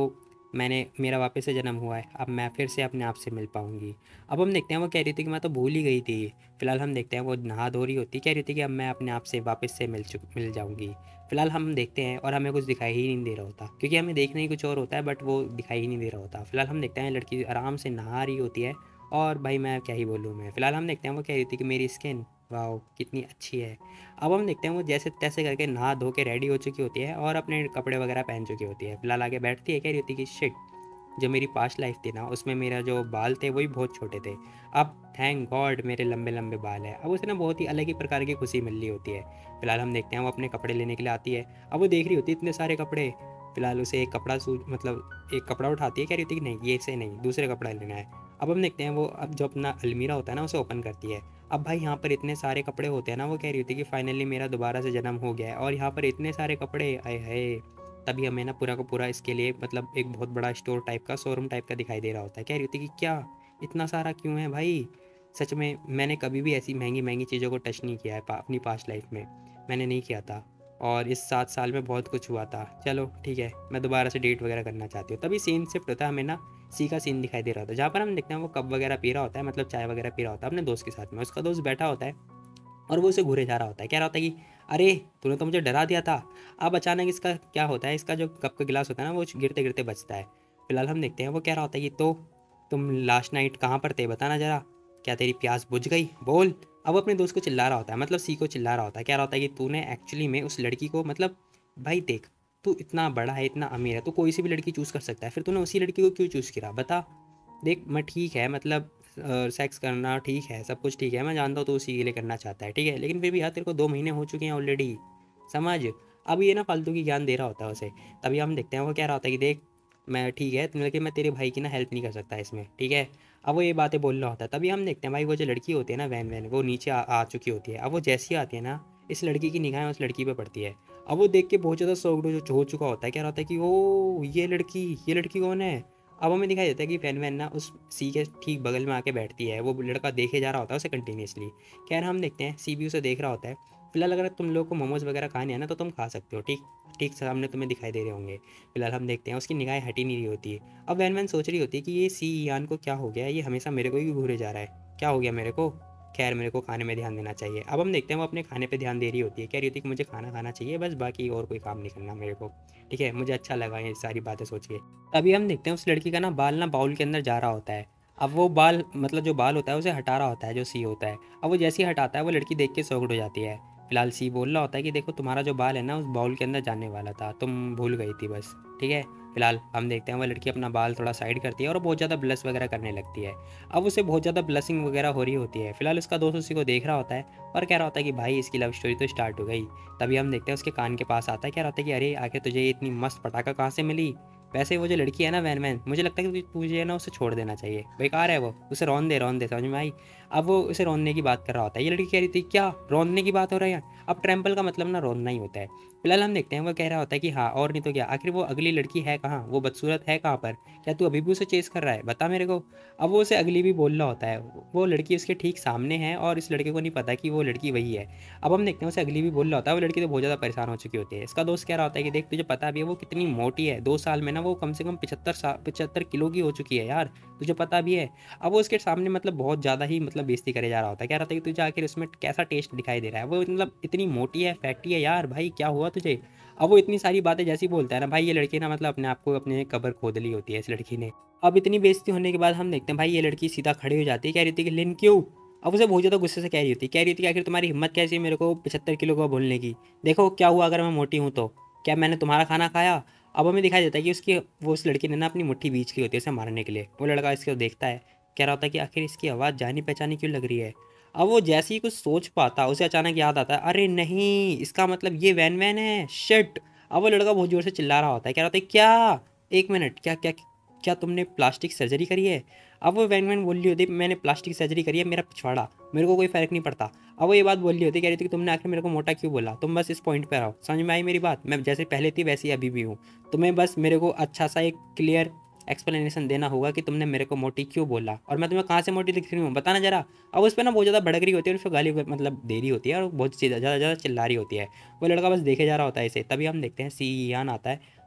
[SPEAKER 1] मेरा वापस से जन्म हुआ है, अब मैं फिर से अपने आप से मिल पाऊँगी। अब हम देखते हैं वो कह रही थी कि मैं तो भूल ही गई थी। फिलहाल हम देखते हैं वो नहा धो रही होती, कह रही थी कि अब मैं अपने आप से वापस से मिल जाऊँगी। फिलहाल हम देखते हैं और हमें कुछ दिखाई ही नहीं दे रहा होता, क्योंकि हमें देखना ही कुछ और होता है, बट वो दिखाई ही नहीं दे रहा होता। फिलहाल हम देखते हैं लड़की आराम से नहा रही होती है, और भाई मैं क्या ही बोलूँ मैं। फिलहाल हम देखते हैं वो कह रही थी कि मेरी स्किन वाओ कितनी अच्छी है। अब हम देखते हैं वो जैसे तैसे करके नहा धो के रेडी हो चुकी होती है और अपने कपड़े वगैरह पहन चुकी होती है। फिलहाल आगे बैठती है, कह रही होती है कि शिट, जो मेरी पास्ट लाइफ थी ना उसमें मेरा जो बाल थे वही बहुत छोटे थे, अब थैंक गॉड मेरे लंबे लंबे बाल हैं। अब उसे ना बहुत ही अलग ही प्रकार की खुशी मिल रही होती है। फिलहाल हम देखते हैं वो अपने कपड़े लेने के लिए आती है। अब वो देख रही होती है इतने सारे कपड़े। फिलहाल उसे एक कपड़ा मतलब एक कपड़ा उठाती है, कह रही होती है कि नहीं ये से नहीं, दूसरे कपड़ा लेना है। अब हम देखते हैं वो अब जो अपना अलमीरा होता है ना उसे ओपन करती है। अब भाई यहाँ पर इतने सारे कपड़े होते हैं ना, वो कह रही होती है कि फाइनली मेरा दोबारा से जन्म हो गया है, और यहाँ पर इतने सारे कपड़े आए है। तभी हमें ना पूरा का पूरा इसके लिए मतलब एक बहुत बड़ा स्टोर टाइप का, शोरूम टाइप का दिखाई दे रहा होता है। कह रही होती है कि क्या इतना सारा क्यों है भाई, सच में मैंने कभी भी ऐसी महंगी महंगी चीज़ों को टच नहीं किया है अपनी पास्ट लाइफ में, मैंने नहीं किया था। और इस 7 साल में बहुत कुछ हुआ था, चलो ठीक है मैं दोबारा से डेट वगैरह करना चाहती हूँ। तभी सीन शिफ्ट होता है, हमें ना सी का सीन दिखाई दे रहा होता है, जहाँ पर हम देखते हैं वो कप वगैरह पी रहा होता है, मतलब चाय वगैरह पी रहा होता है अपने दोस्त के साथ में। उसका दोस्त बैठा होता है और वो उसे घूरे जा रहा होता है, कह रहा होता है कि अरे तूने तो मुझे डरा दिया था। अब अचानक इसका क्या होता है, इसका जो कप का गिलास होता है ना वो गिरते गिरते बचता है। फिलहाल हम देखते हैं वो कह रहा होता है कि तो तुम लास्ट नाइट कहाँ पर थे बताना जरा, क्या तेरी प्यास बुझ गई बोल। अब वो अपने दोस्त को चिल्ला रहा होता है, मतलब सी को चिल्ला रहा होता है, कह रहा होता है कि तूने एक्चुअली में उस लड़की को मतलब भाई देख, तू इतना बड़ा है इतना अमीर है, तू कोई सी भी लड़की चूज़ कर सकता है, फिर तूने उसी लड़की को क्यों चूज़ किया बता। देख मैं ठीक है मतलब सेक्स करना ठीक है, सब कुछ ठीक है, मैं जानता हूँ तो उसी के लिए करना चाहता है, ठीक है, लेकिन फिर भी यार तेरे को 2 महीने हो चुके हैं ऑलरेडी, समझ। अब ये ना फालतू की ज्ञान दे रहा होता है उसे। तभी हम देखते हैं वो कह रहा होता है कि देख मैं ठीक है, लेकिन मैं तेरे भाई की ना हेल्प नहीं कर सकता इसमें, ठीक है। अब वो ये बातें बोल रहा होता है। तभी हम देखते हैं भाई वो जो लड़की होती है ना वैन वैन, वो नीचे आ चुकी होती है। अब वो जैसी आती है ना, इस लड़की की निगाहें उस लड़की पे पड़ती है। अब वो देख के बहुत ज़्यादा शॉक्ड हो चुका होता है, कह रहा होता है कि ओ ये लड़की कौन है। अब हमें दिखाई देता है कि फैन वैन ना उस सी के ठीक बगल में आके बैठती है, वो लड़का देखे जा रहा होता है उसे कंटिन्यूसली। खैर हम देखते हैं सी भी उसे देख रहा होता है। फिलहाल अगर तुम लोग को मोमोज वगैरह खाने हैं ना तो तुम खा सकते हो, ठीक ठीक सामने तुम्हें दिखाई दे रहे होंगे। फिलहाल हम देखते हैं उसकी निगाहें हटी नहीं रही होती है। अब वैन वैन सोच रही होती है कि ये सी ईयान को क्या हो गया है, ये हमेशा मेरे को ही घूरे जा रहा है, क्या हो गया मेरे को। खैर मेरे को खाने में ध्यान देना चाहिए। अब हम देखते हैं वो अपने खाने पे ध्यान दे रही होती है, कह रही होती है कि मुझे खाना खाना चाहिए बस, बाकी और कोई काम नहीं करना मेरे को, ठीक है। मुझे अच्छा लगा ये सारी बातें सोच के। तभी हम देखते हैं उस लड़की का ना बाल ना बाउल के अंदर जा रहा होता है। अब वो बाल मतलब जो बाल होता है उसे हटा रहा होता है जो सी होता है। अब वो जैसे ही हटाता है वो लड़की देख के शॉक्ड हो जाती है। फिलहाल सी बोल रहा होता है कि देखो तुम्हारा जो बाल है ना उस बाउल के अंदर जाने वाला था, तुम भूल गई थी बस, ठीक है। फिलहाल हम देखते हैं वो लड़की अपना बाल थोड़ा साइड करती है और बहुत ज़्यादा ब्लश वगैरह करने लगती है। अब उसे बहुत ज़्यादा ब्लशिंग वगैरह हो रही होती है। फिलहाल उसका दोस्त उसी को देख रहा होता है और कह रहा होता है कि भाई इसकी लव स्टोरी तो स्टार्ट हो गई। तभी हम देखते हैं उसके कान के पास आता है, कह रहा होता है कि अरे आखिर तुझे ये इतनी मस्त पटाखा कहाँ से मिली। वैसे वो जो लड़की है ना वैन वैन, मुझे लगता है कि तुझे ना उसे छोड़ देना चाहिए, बेकार है वो, उसे रौन दे समझ में आई। अब वो उसे रोनने की बात कर रहा होता है, ये लड़की कह रही थी क्या रोनने की बात हो रही है। अब ट्रैम्पल का मतलब ना रोनना ही होता है। फिलहाल हम देखते हैं वो कह रहा होता है कि हाँ और नहीं तो क्या, आखिर वो अगली लड़की है कहाँ, वो बदसूरत है कहाँ पर, क्या तू अभी भी उसे चेस कर रहा है बता मेरे को। अब वो उसे अगली भी बोल रहा होता है, वो लड़की उसके ठीक सामने है और इस लड़के को नहीं पता कि वो लड़की वही है। अब हम देखते हैं उसे अगली भी बोल रहा होता है, वो लड़की तो बहुत ज़्यादा परेशान हो चुकी होती है। इसका दोस्त कह रहा होता है कि देख तुझे पता भी है वो कितनी मोटी है, 2 साल में ना वो कम से कम 75 किलो की हो चुकी है यार, तुझे पता भी है। अब वो उसके सामने मतलब बहुत ज़्यादा ही मतलब बेइज्जती करे जा रहा होता है, कह रहा था कि तुझे आखिर उसमें कैसा टेस्ट दिखाई दे रहा है, वो मतलब इतनी मोटी है फैटी है यार भाई क्या हुआ तुझे। अब वो इतनी सारी बातें जैसी बोलता है ना भाई, ये लड़की ना मतलब अपने आप को अपने कब्र खोद ली होती है इस लड़की ने। अब इतनी बेइज्जती होने के बाद हम देखते हैं भाई ये लड़की सीधा खड़ी हो जाती है, कह रही थी कि लिन क्यों। अब उसे बहुत ज़्यादा गुस्से से कह रही थी कि आखिर तुम्हारी हिम्मत कैसी है मेरे को 75 किलो का बोलने की, देखो क्या हुआ अगर मैं मोटी हूँ तो, क्या मैंने तुम्हारा खाना खाया। अब हमें दिखाई देता है कि उसकी वो उस लड़की ने ना अपनी मुट्ठी बीच ली होती है उसे मारने के लिए। वो लड़का इसको देखता है, कह रहा होता है कि आखिर इसकी आवाज़ जानी पहचानी क्यों लग रही है। अब वो जैसे ही कुछ सोच पाता उसे अचानक याद आता है, अरे नहीं इसका मतलब ये वैन वैन है, शिट। अब वो लड़का बहुत ज़ोर से चिल्ला रहा होता है, कह रहा होता है क्या, एक मिनट, क्या क्या क्या तुमने प्लास्टिक सर्जरी करी है। अब वो वैन वैन बोल रही होती मैंने प्लास्टिक सर्जरी करी है, मेरा पिछवाड़ा, मेरे को कोई फ़र्क नहीं पड़ता। अब वो ये बात बोल रही होती, कह रही थी कि तुमने आखिर मेरे को मोटा क्यों बोला, तुम बस इस पॉइंट पर आओ, समझ में आई मेरी बात, मैं जैसे पहले थी वैसे ही अभी भी हूँ। तुम्हें बस मेरे को अच्छा सा एक क्लियर एक्सप्लेनेशन देना होगा कि तुमने मेरे को मोटी क्यों बोला, और मैं तुम्हें कहाँ से मोटी दिख रही हूँ बताना जरा। अब उस पर ना बहुत ज़्यादा भड़क रही होती है और उसको गाली मतलब दे रही होती है और बहुत ज़्यादा ज़्यादा चिल्ला रही होती है। वो लड़का बस देखे जा रहा होता है इसे। तभी हम देखते हैं सी यान आता है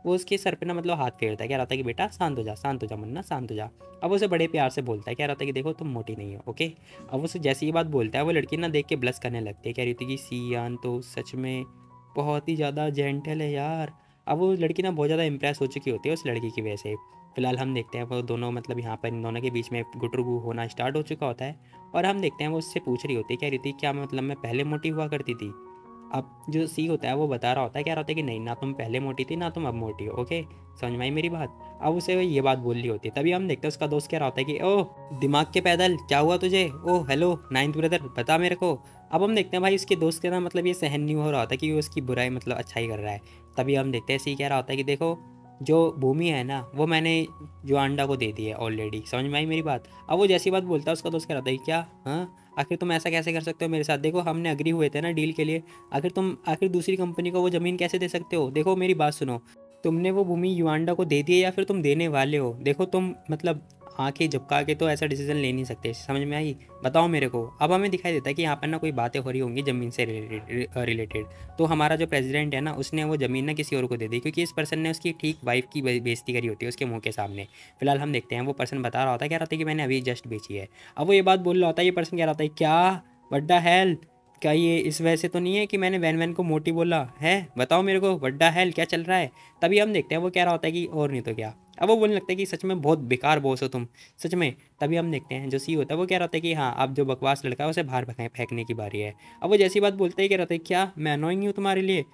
[SPEAKER 1] वो उसके सर पे ना मतलब हाथ फेरता है, कह रहा था कि बेटा शांत हो जा मुन्ना, शांत हो जा। अब उसे बड़े प्यार से बोलता है, कह रहा था कि देखो तुम मोटी नहीं हो, ओके। अब उसे जैसे ये बात बोलता है वो लड़की ना देख के ब्लश करने लगती है, कह रही थी कि सियान तो सच में बहुत ही ज़्यादा जेंटल है यार। अब वो लड़की ना बहुत ज़्यादा इंप्रेस हो चुकी होती है उस लड़की की वजह से। फिलहाल हम देखते हैं वो दोनों मतलब यहाँ पर इन दोनों के बीच में गुटरगू होना स्टार्ट हो चुका होता है। और हम देखते हैं वो उससे पूछ रही होती है, कह रही थी क्या मतलब मैं पहले मोटी हुआ करती थी। अब जो सी होता है वो बता रहा होता है, कह रहा होता है कि नहीं, ना तुम पहले मोटी थी ना तुम अब मोटी हो, ओके। समझ में आई मेरी बात। अब उसे ये बात बोल रही होती है, तभी हम देखते हैं उसका दोस्त कह रहा होता है कि ओह दिमाग के पैदल क्या हुआ तुझे, ओह हेलो नाइन्थ ब्रदर बता मेरे को। अब हम देखते हैं भाई उसके दोस्त के ना मतलब ये सहन नहीं हो रहा होता कि वो उसकी बुराई मतलब अच्छाई कर रहा है। तभी हम देखते हैं सी कह रहा होता है कि देखो जो भूमि है ना वो मैंने जो अंडा को दे दी है ऑलरेडी। समझ में आई मेरी बात। अब वो जैसी बात बोलता है उसका दोस्त कह रहा होता है कि क्या, हाँ आखिर तुम ऐसा कैसे कर सकते हो मेरे साथ, देखो हमने अग्री हुए थे ना डील के लिए। आखिर दूसरी कंपनी को वो ज़मीन कैसे दे सकते हो, देखो मेरी बात सुनो। तुमने वो भूमि युगांडा को दे दी है या फिर तुम देने वाले हो, देखो तुम मतलब आंखें झपका के तो ऐसा डिसीजन ले नहीं सकते। समझ में आई, बताओ मेरे को। अब हमें दिखाई देता है कि यहाँ पर ना कोई बातें हो रही होंगी ज़मीन से रिलेटेड। तो हमारा जो प्रेसिडेंट है ना उसने वो ज़मीन ना किसी और को दे दी, क्योंकि इस पर्सन ने उसकी ठीक वाइफ की बेइज्जती करी होती है उसके मुंह के सामने। फिलहाल हम देखते हैं वो पर्सन बता रहा होता है, कह रहा था कि मैंने अभी जस्ट बेची है। अब वो ये बात बोल रहा होता है, ये पर्सन कह रहा होता है क्या, वड्डा हेल, क्या ये इस वजह से तो नहीं है कि मैंने वैन वैन को मोटी बोला है, बताओ मेरे को वड्डा हेल क्या चल रहा है। तभी हम देखते हैं वो कह रहा होता है कि और नहीं तो क्या। अब वो बोलने लगता है कि सच में बहुत बेकार बॉस हो तुम, सच में। तभी हम देखते हैं जो सी होता है वो कह रहा होता है कि हाँ अब जो बकवास लड़का है उसे बाहर फेंकने की बारी है। अब वो जैसी बात बोलते ही कह रहा था क्या मैं अनोइंग हूँ तुम्हारे लिए,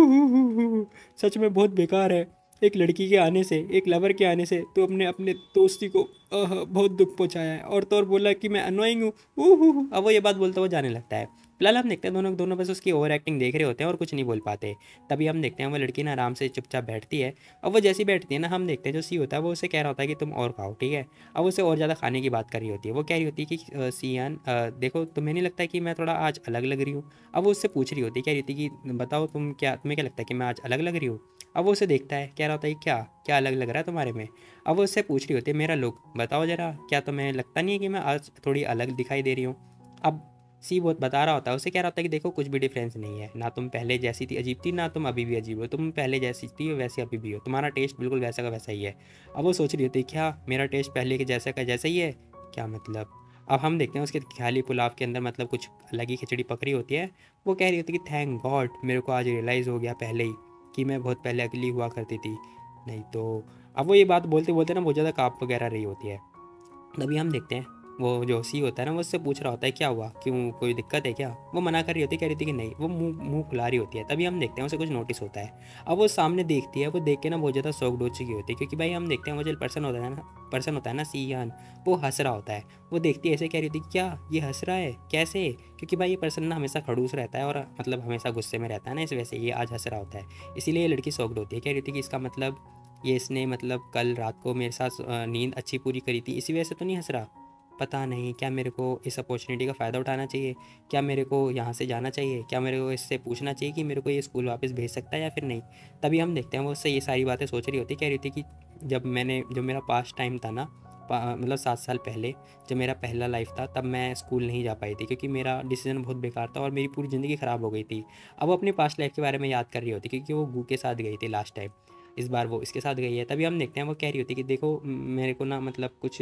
[SPEAKER 1] सच में बहुत बेकार है। एक लड़की के आने से, एक लवर के आने से तो अपने अपने दोस्ती को बहुत दुख पहुंचाया है, और तो और बोला कि मैं अनोइंग हूँ। अब वो ये बात बोलता हुआ जाने लगता है। फिलहाल हम देखते हैं दोनों दोनों बस उसकी ओवर एक्टिंग देख रहे होते हैं और कुछ नहीं बोल पाते। तभी हम देखते हैं वो लड़की ना आराम से चुपचाप बैठती है। अब वो जैसी बैठती है ना हम देखते हैं जो सी होता है वो उसे कह रहा होता है कि तुम और खाओ, ठीक है। अब उसे और ज़्यादा खाने की बात कर रही होती है। वो कह रही होती है कि सियान देखो तुम्हें नहीं लगता कि मैं थोड़ा आज अलग लग रही हूँ। अब वो उससे पूछ रही होती है, कह रही थी कि बताओ तुम्हें क्या लगता है कि मैं आज अलग लग रही हूँ। अब वो उसे देखता है, कह रहा होता है क्या क्या अलग लग रहा है तुम्हारे में। अब वो उससे पूछ रही होती है मेरा लुक बताओ ज़रा, क्या तुम्हें लगता नहीं है कि मैं आज थोड़ी अलग दिखाई दे रही हूँ। अब सी बहुत बता रहा होता है, उसे कह रहा होता है कि देखो कुछ भी डिफरेंस नहीं है, ना तुम पहले जैसी थी अजीब थी, ना तुम अभी भी अजीब हो, तुम पहले जैसी थी वैसे अभी भी हो, तुम्हारा टेस्ट बिल्कुल वैसा का वैसा ही है। अब वो सोच रही होती है क्या मेरा टेस्ट पहले के जैसा का जैसा ही है, क्या मतलब। अब हम देखते हैं उसके खाली पुलाव के अंदर मतलब कुछ अलग ही खिचड़ी पकड़ी होती है। वो कह रही होती है कि थैंक गॉड मेरे को आज रियलाइज़ हो गया पहले ही कि मैं बहुत पहले अगली हुआ करती थी, नहीं तो। अब वो ये बात बोलते बोलते ना बहुत ज़्यादा काँप वगैरह रही होती है। तभी हम देखते हैं वो जो सी होता है ना वो उससे पूछ रहा होता है क्या हुआ, क्यों कोई दिक्कत है क्या। वो मना कर रही होती है, कह रही थी कि नहीं, वो मुंह मुंह खुला रही होती है। तभी हम देखते हैं उसे कुछ नोटिस होता है। अब वो सामने देखती है, वो देख के ना बहुत ज़्यादा शॉक्ड हो चुकी होती है, क्योंकि भाई हम देखते हैं वो जो पर्सन होता है ना सियान, वो हंस रहा होता है। वो देखती है ऐसे, कह रही थी क्या ये हंस रहा है कैसे, क्योंकि भाई ये पर्सन ना हमेशा खड़ूस रहता है और मतलब हमेशा गुस्से में रहता है ना, इस वजह से ये आज हंस रहा होता है। इसीलिए ये लड़की शॉक्ड होती है, कह रही थी कि इसका मतलब ये इसने मतलब कल रात को मेरे साथ नींद अच्छी पूरी करी थी इसी वजह से तो नहीं हंस रहा। पता नहीं क्या मेरे को इस अपॉर्चुनिटी का फ़ायदा उठाना चाहिए, क्या मेरे को यहाँ से जाना चाहिए, क्या मेरे को इससे पूछना चाहिए कि मेरे को ये स्कूल वापस भेज सकता है या फिर नहीं। तभी हम देखते हैं वो उससे ये सारी बातें सोच रही होती, कह रही थी कि जब मेरा पास्ट टाइम था ना, मतलब 7 साल पहले जब मेरा पहला लाइफ था तब मैं स्कूल नहीं जा पाई थी, क्योंकि मेरा डिसीजन बहुत बेकार था और मेरी पूरी ज़िंदगी ख़राब हो गई थी। अब वो अपनी पास्ट लाइफ के बारे में याद कर रही होती, क्योंकि वो गू के साथ गई थी लास्ट टाइम, इस बार वो इसके साथ गई है। तभी हम देखते हैं वो कह रही होती कि देखो मेरे को ना मतलब कुछ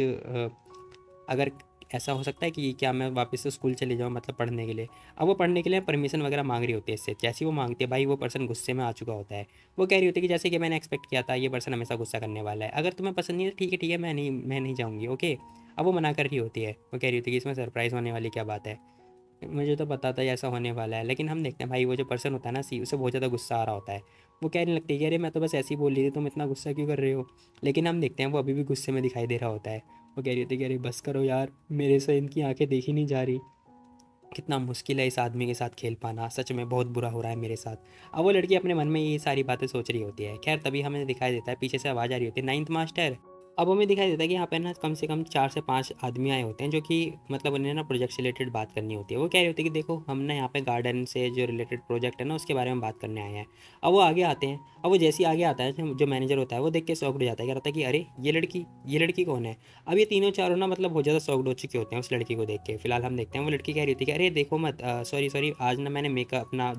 [SPEAKER 1] अगर ऐसा हो सकता है कि क्या मैं वापस से स्कूल चले जाऊँ मतलब पढ़ने के लिए। अब वो पढ़ने के लिए परमिशन वगैरह मांग रही होती है इससे। जैसे ही वो मांगती है भाई वो पर्सन गुस्से में आ चुका होता है। वो कह रही होती है कि जैसे कि मैंने एक्सपेक्ट किया था ये पर्सन हमेशा गुस्सा करने वाला है, अगर तुम्हें पसंद नहीं है ठीक है ठीक है, मैं नहीं जाऊँगी, ओके। अब वो मना कर रही होती है, वो कह रही होती है कि इसमें सरप्राइज़ होने वाली क्या बात है, मुझे तो पता था ऐसा होने वाला है। लेकिन हम देखते हैं भाई वो जो पर्सन होता है ना सी, उसे बहुत ज़्यादा गुस्सा आ रहा होता है। वो कहने लगती है कि अरे मैं तो बस ऐसे ही बोल रही थी, तुम इतना गुस्सा क्यों कर रहे हो। लेकिन हम देखते हैं वो अभी भी गुस्से में दिखाई दे रहा होता है। वो कह रही होती है कि अरे बस करो यार, मेरे से इनकी आंखें देखी नहीं जा रही, कितना मुश्किल है इस आदमी के साथ खेल पाना, सच में बहुत बुरा हो रहा है मेरे साथ। अब वो लड़की अपने मन में ये सारी बातें सोच रही होती है। खैर तभी हमें दिखाई देता है पीछे से आवाज़ आ रही होती है, नाइन्थ मास्टर। अब हमें दिखाई देता है कि यहाँ पे ना कम से कम 4 से 5 आदमी आए होते हैं, जो कि मतलब उन्हें ना प्रोजेक्ट से रिलेटेड बात करनी होती है। वो कह रही होती है कि देखो हम ना यहाँ पे गार्डन से जो रिलेटेड प्रोजेक्ट है ना उसके बारे में बात करने आए हैं। अब वो आगे आते हैं। अब वो जैसे ही आगे आता है जो मैनेजर होता है वो देख के शॉक्ड हो जाता है, कह रहा था कि अरे ये लड़की कौन है। अब ये तीनों चारों ना मतलब बहुत ज़्यादा शॉक्ड हो चुके होते हैं उस लड़की को देख के। फिलहाल हम देखते हैं वो लड़की कह रही थी कि अरे देखो मत, सॉरी सॉरी, आज ना मैंने मेकअप अपना जो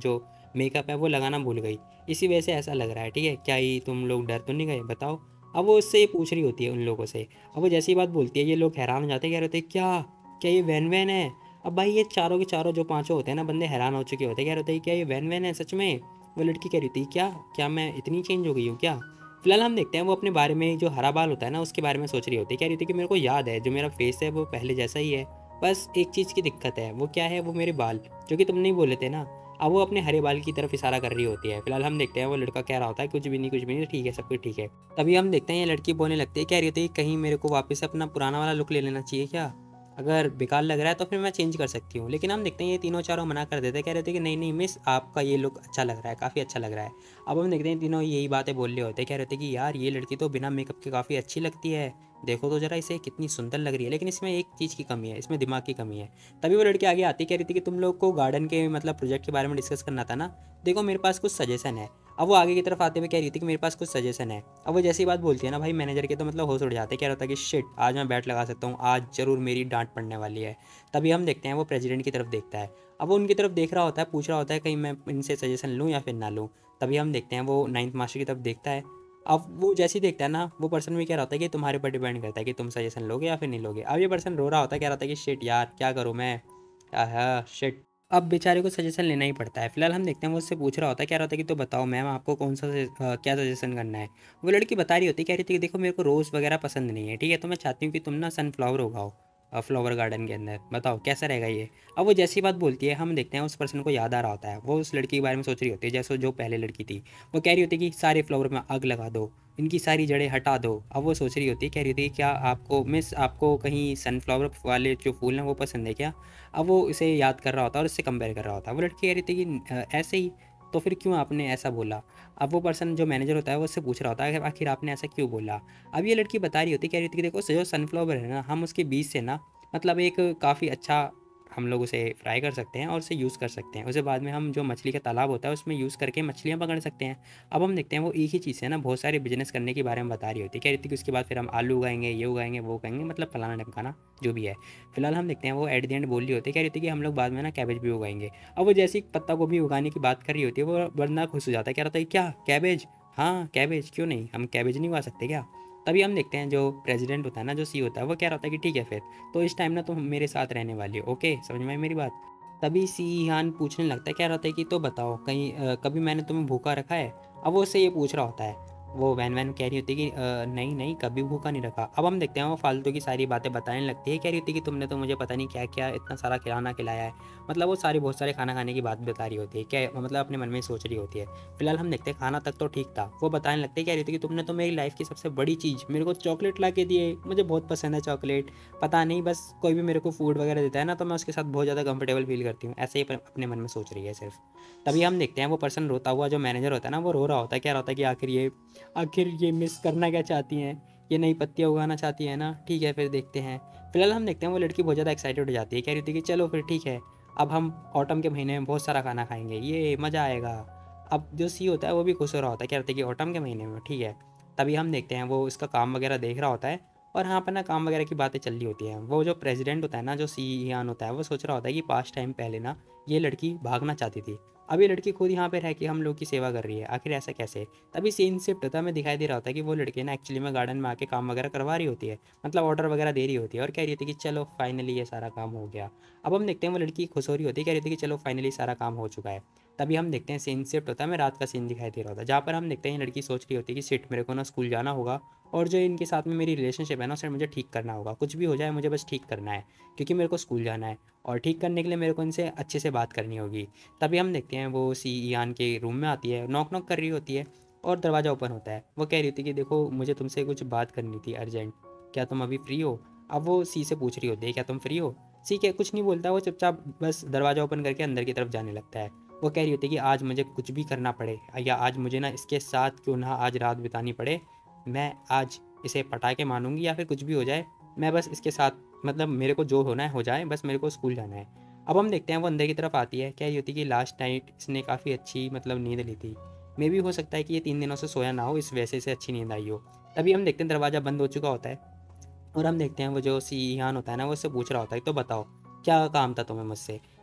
[SPEAKER 1] मेकअप है वो लगाना भूल गई, इसी वजह से ऐसा लग रहा है, ठीक है, क्या ये तुम लोग डर तो नहीं गए, बताओ। अब वो उससे ये पूछ रही होती है उन लोगों से। अब वो जैसी बात बोलती है ये लोग हैरान हो जाते हैं, कह रहे होते हैं क्या, क्या ये वैन वैन है। अब भाई ये चारों के चारों जो पांचों होते हैं ना बंदे हैरान हो चुके होते हैं, कह रहे होते हैं क्या ये वैन वैन है सच में। वो लड़की कह रही थी क्या, क्या मैं इतनी चेंज हो गई हूँ क्या। फिलहाल हम देखते हैं वो अपने बारे में जो हरा बाल होता है ना उसके बारे में सोच रही होती है, कह रही थी कि मेरे को याद है जो मेरा फेस है वो पहले जैसा ही है, बस एक चीज़ की दिक्कत है, वो क्या है, वो मेरे बाल, जो कि तुम नहीं बोले थे ना। अब वो अपने हरे बाल की तरफ इशारा कर रही होती है। फिलहाल हम देखते हैं वो लड़का कह रहा होता है कुछ भी नहीं कुछ भी नहीं, ठीक है सब कुछ ठीक है। तभी हम देखते हैं ये लड़की बोलने लगती है, कह रही होती है कहीं मेरे को वापस से अपना पुराना वाला लुक ले लेना चाहिए क्या, अगर बेकार लग रहा है तो फिर मैं चेंज कर सकती हूँ। लेकिन हम देखते हैं ये तीनों चारों मना कर देते हैं, कह रहे थे कि नहीं नहीं मिस आपका ये लुक अच्छा लग रहा है, काफ़ी अच्छा लग रहा है। अब हम देखते हैं तीनों यही बातें बोल रहे होते हैं, कह रहे थे कि यार ये लड़की तो बिना मेकअप के काफ़ी अच्छी लगती है, देखो तो जरा इसे कितनी सुंदर लग रही है, लेकिन इसमें एक चीज़ की कमी है, इसमें दिमाग की कमी है। तभी वो लड़की आगे आती कह रही थी कि तुम लोग को गार्डन के मतलब प्रोजेक्ट के बारे में डिस्कस करना था ना, देखो मेरे पास कुछ सजेशन है। अब वो आगे की तरफ आते हुए कह रही थी कि मेरे पास कुछ सजेशन है। अब वो जैसी बात बोलती है ना भाई मैनेजर के तो मतलब होश उड़ जाते हैं, कह रहा था कि शिट आज मैं बैट लगा सकता हूँ, आज जरूर मेरी डांट पड़ने वाली है। तभी हम देखते हैं वो प्रेसिडेंट की तरफ देखता है। अब वो उनकी तरफ देख रहा होता है, पूछ रहा होता है कहीं मैं इनसे सजेशन लूँ या फिर ना लूँ। तभी हम देखते हैं वो नाइन्थ मास्टर की तरफ देखता है। अब वो जैसे ही देखता है ना वो पर्सन भी कह रहा होता है कि तुम्हारे पर डिपेंड करता है कि तुम सजेशन लोगे या फिर नहीं लोगे। अब ये पर्सन रो रहा होता है, कह रहा था कि शिट यार क्या करूँ मैं, आहा शिट। अब बेचारे को सजेशन लेना ही पड़ता है। फिलहाल हम देखते हैं वो उससे पूछ रहा होता है, कह रहा होता है कि तो बताओ मैम आपको कौन सा क्या सजेशन करना है। वो लड़की बता रही होती है, कह रही थी कि देखो मेरे को रोज़ वगैरह पसंद नहीं है, ठीक है, तो मैं चाहती हूँ कि तुम ना सनफ्लावर उगाओ फ्लावर गार्डन के अंदर, बताओ कैसा रहेगा ये। अब वो जैसी बात बोलती है हम देखते हैं उस पर्सन को याद आ रहा होता है, वो उस लड़की के बारे में सोच रही होती है जैसे जो पहले लड़की थी। वो कह रही होती है कि सारे फ्लावर में आग लगा दो, इनकी सारी जड़ें हटा दो। अब वो सोच रही होती है, कह रही थी क्या आपको मिस आपको कहीं सनफ्लावर वाले जो फूल हैं वो पसंद है क्या। अब वो इसे याद कर रहा होता है और इससे कंपेयर कर रहा होता है। वो लड़की कह रही थी कि ऐसे ही, तो फिर क्यों आपने ऐसा बोला। अब वो पर्सन जो मैनेजर होता है वो उससे पूछ रहा होता है कि आखिर आपने ऐसा क्यों बोला। अब ये लड़की बता रही होती, कह रही थी कि देखो जो सनफ्लावर है ना हम उसके बीज से ना मतलब एक काफ़ी अच्छा हम लोग उसे फ्राई कर सकते हैं और उसे यूज़ कर सकते हैं, उसे बाद में हम जो मछली का तालाब होता है उसमें यूज़ करके मछलियाँ पकड़ सकते हैं। अब हम देखते हैं वो एक ही चीज़ से ना बहुत सारे बिजनेस करने के बारे में बता रही होती है, कह रही थी कि उसके बाद फिर हम आलू उगाएंगे, ये उगाएंगे, वो उगाएंगे, मतलब फलाना ढमकाना जो भी है। फिलहाल हम देखते हैं वो एट द एंड बोल रही होती है, कह रही थी कि हम लोग बाद में ना कैबेज भी उगाएंगे। अब वो जैसी पत्ता गोभी उगाने की बात कर रही होती है वो बंदा खुश हो जाता है, कह रहा था कि क्या कैबेज, हाँ कैबेज क्यों नहीं, हम कैबेज नहीं उगा सकते क्या। तभी हम देखते हैं जो प्रेसिडेंट होता है ना जो सी होता है वो कह रहा होता है कि ठीक है फिर तो इस टाइम ना तुम मेरे साथ रहने वाली हो, ओके समझ में आई मेरी बात। तभी सी ईहान पूछने लगता है, कह रहा होता है कि तो बताओ कहीं कभी मैंने तुम्हें भूखा रखा है। अब वो उससे ये पूछ रहा होता है। वो वैन वैन कह रही होती है कि नहीं नहीं कभी भूखा नहीं रखा। अब हम देखते हैं वो फालतू की सारी बातें बताने लगती है, कह रही होती है कि तुमने तो मुझे पता नहीं क्या क्या इतना सारा खिलाना खिलाया है, मतलब वो सारी बहुत सारे खाना खाने की बात बता रही होती है, क्या मतलब अपने मन में सोच रही होती है। फिलहाल हम देखते हैं खाना तक तो ठीक था, वो बताने लगते हैं, कह रही थी कि तुमने तो मेरी लाइफ की सबसे बड़ी चीज़ मेरे को चॉकलेट ला के दिए, मुझे बहुत पसंद है चॉकलेट, पता नहीं बस कोई भी मेरे को फूड वगैरह देता है ना तो मैं उसके साथ बहुत ज़्यादा कंफर्टेबल फील करती हूँ, ऐसे ही अपने मन में सोच रही है सिर्फ। तभी हम देखते हैं वो पर्सन रोता हुआ जो मैनेजर होता है ना वो रो रहा होता है, कह रहा होता है कि आखिर ये मिस करना क्या चाहती हैं, ये नई पत्तियाँ उगाना चाहती है ना, ठीक है फिर देखते हैं। फिलहाल हम देखते हैं वो लड़की बहुत ज़्यादा एक्साइटेड हो जाती है, कह रही थी कि चलो फिर ठीक है, अब हम ऑटम के महीने में बहुत सारा खाना खाएंगे, ये मज़ा आएगा। अब जो सी होता है वो भी खुश हो रहा होता है, कह रहे थे कि ऑटम के महीने में ठीक है। तभी हम देखते हैं वो इसका काम वगैरह देख रहा होता है और यहाँ पर ना काम वगैरह की बातें चल रही होती हैं। वो जो प्रेसिडेंट होता है ना जो सीईआन होता है वो सोच रहा होता है कि पास्ट टाइम पहले ना ये लड़की भागना चाहती थी, अब ये लड़की खुद यहाँ पे रह के हम लोग की सेवा कर रही है, आखिर ऐसा कैसे। तभी सीन शिफ्ट होता है, हमें दिखाई दे रहा होता है कि वो लड़की ना एक्चुअली में गार्डन में आके काम वगैरह करवा रही होती है, मतलब ऑर्डर वगैरह दे रही होती है और कह रही होती है कि चलो फाइनली ये सारा काम हो गया। अब हम देखते हैं वो लड़की खुश हो रही होती है, कह रही थी कि चलो फाइनली सारा काम हो चुका है। तभी हम देखते हैं सीन शिफ्ट होता है, हमें रात का सीन दिखाई दे रहा होता है जहाँ पर हम देखते हैं लड़की सोच रही होती है कि सिट मेरे को ना स्कूल जाना होगा और जो इनके साथ में मेरी रिलेशनशिप है ना उसे मुझे ठीक करना होगा, कुछ भी हो जाए मुझे बस ठीक करना है क्योंकि मेरे को स्कूल जाना है और ठीक करने के लिए मेरे को इनसे अच्छे से बात करनी होगी। तभी हम देखते हैं वो सी ईयान के रूम में आती है, नॉक नॉक कर रही होती है और दरवाज़ा ओपन होता है। वो कह रही थी कि देखो मुझे तुमसे कुछ बात करनी थी अर्जेंट, क्या तुम अभी फ्री हो। अब वो सी से पूछ रही होती है क्या तुम फ्री हो। सी क्या कुछ नहीं बोलता, वो चुपचाप बस दरवाज़ा ओपन करके अंदर की तरफ जाने लगता है। वो कह रही होती है कि आज मुझे कुछ भी करना पड़े या आज मुझे ना इसके साथ क्यों ना आज रात बितानी पड़े, मैं आज इसे पटा के मानूंगी या फिर कुछ भी हो जाए, मैं बस इसके साथ मतलब मेरे को जो होना है हो जाए, बस मेरे को स्कूल जाना है। अब हम देखते हैं वो अंदर की तरफ आती है, क्या ये होती है कि लास्ट नाइट इसने काफ़ी अच्छी मतलब नींद ली थी, मे भी हो सकता है कि ये 3 दिनों से सोया ना हो इस वजह से अच्छी नींद आई हो। तभी हम देखते हैं दरवाज़ा बंद हो चुका होता है और हम देखते हैं वो जो सीहान होता है ना वो उससे पूछ रहा होता है तो बताओ क्या काम था तुम्हें मुझसे।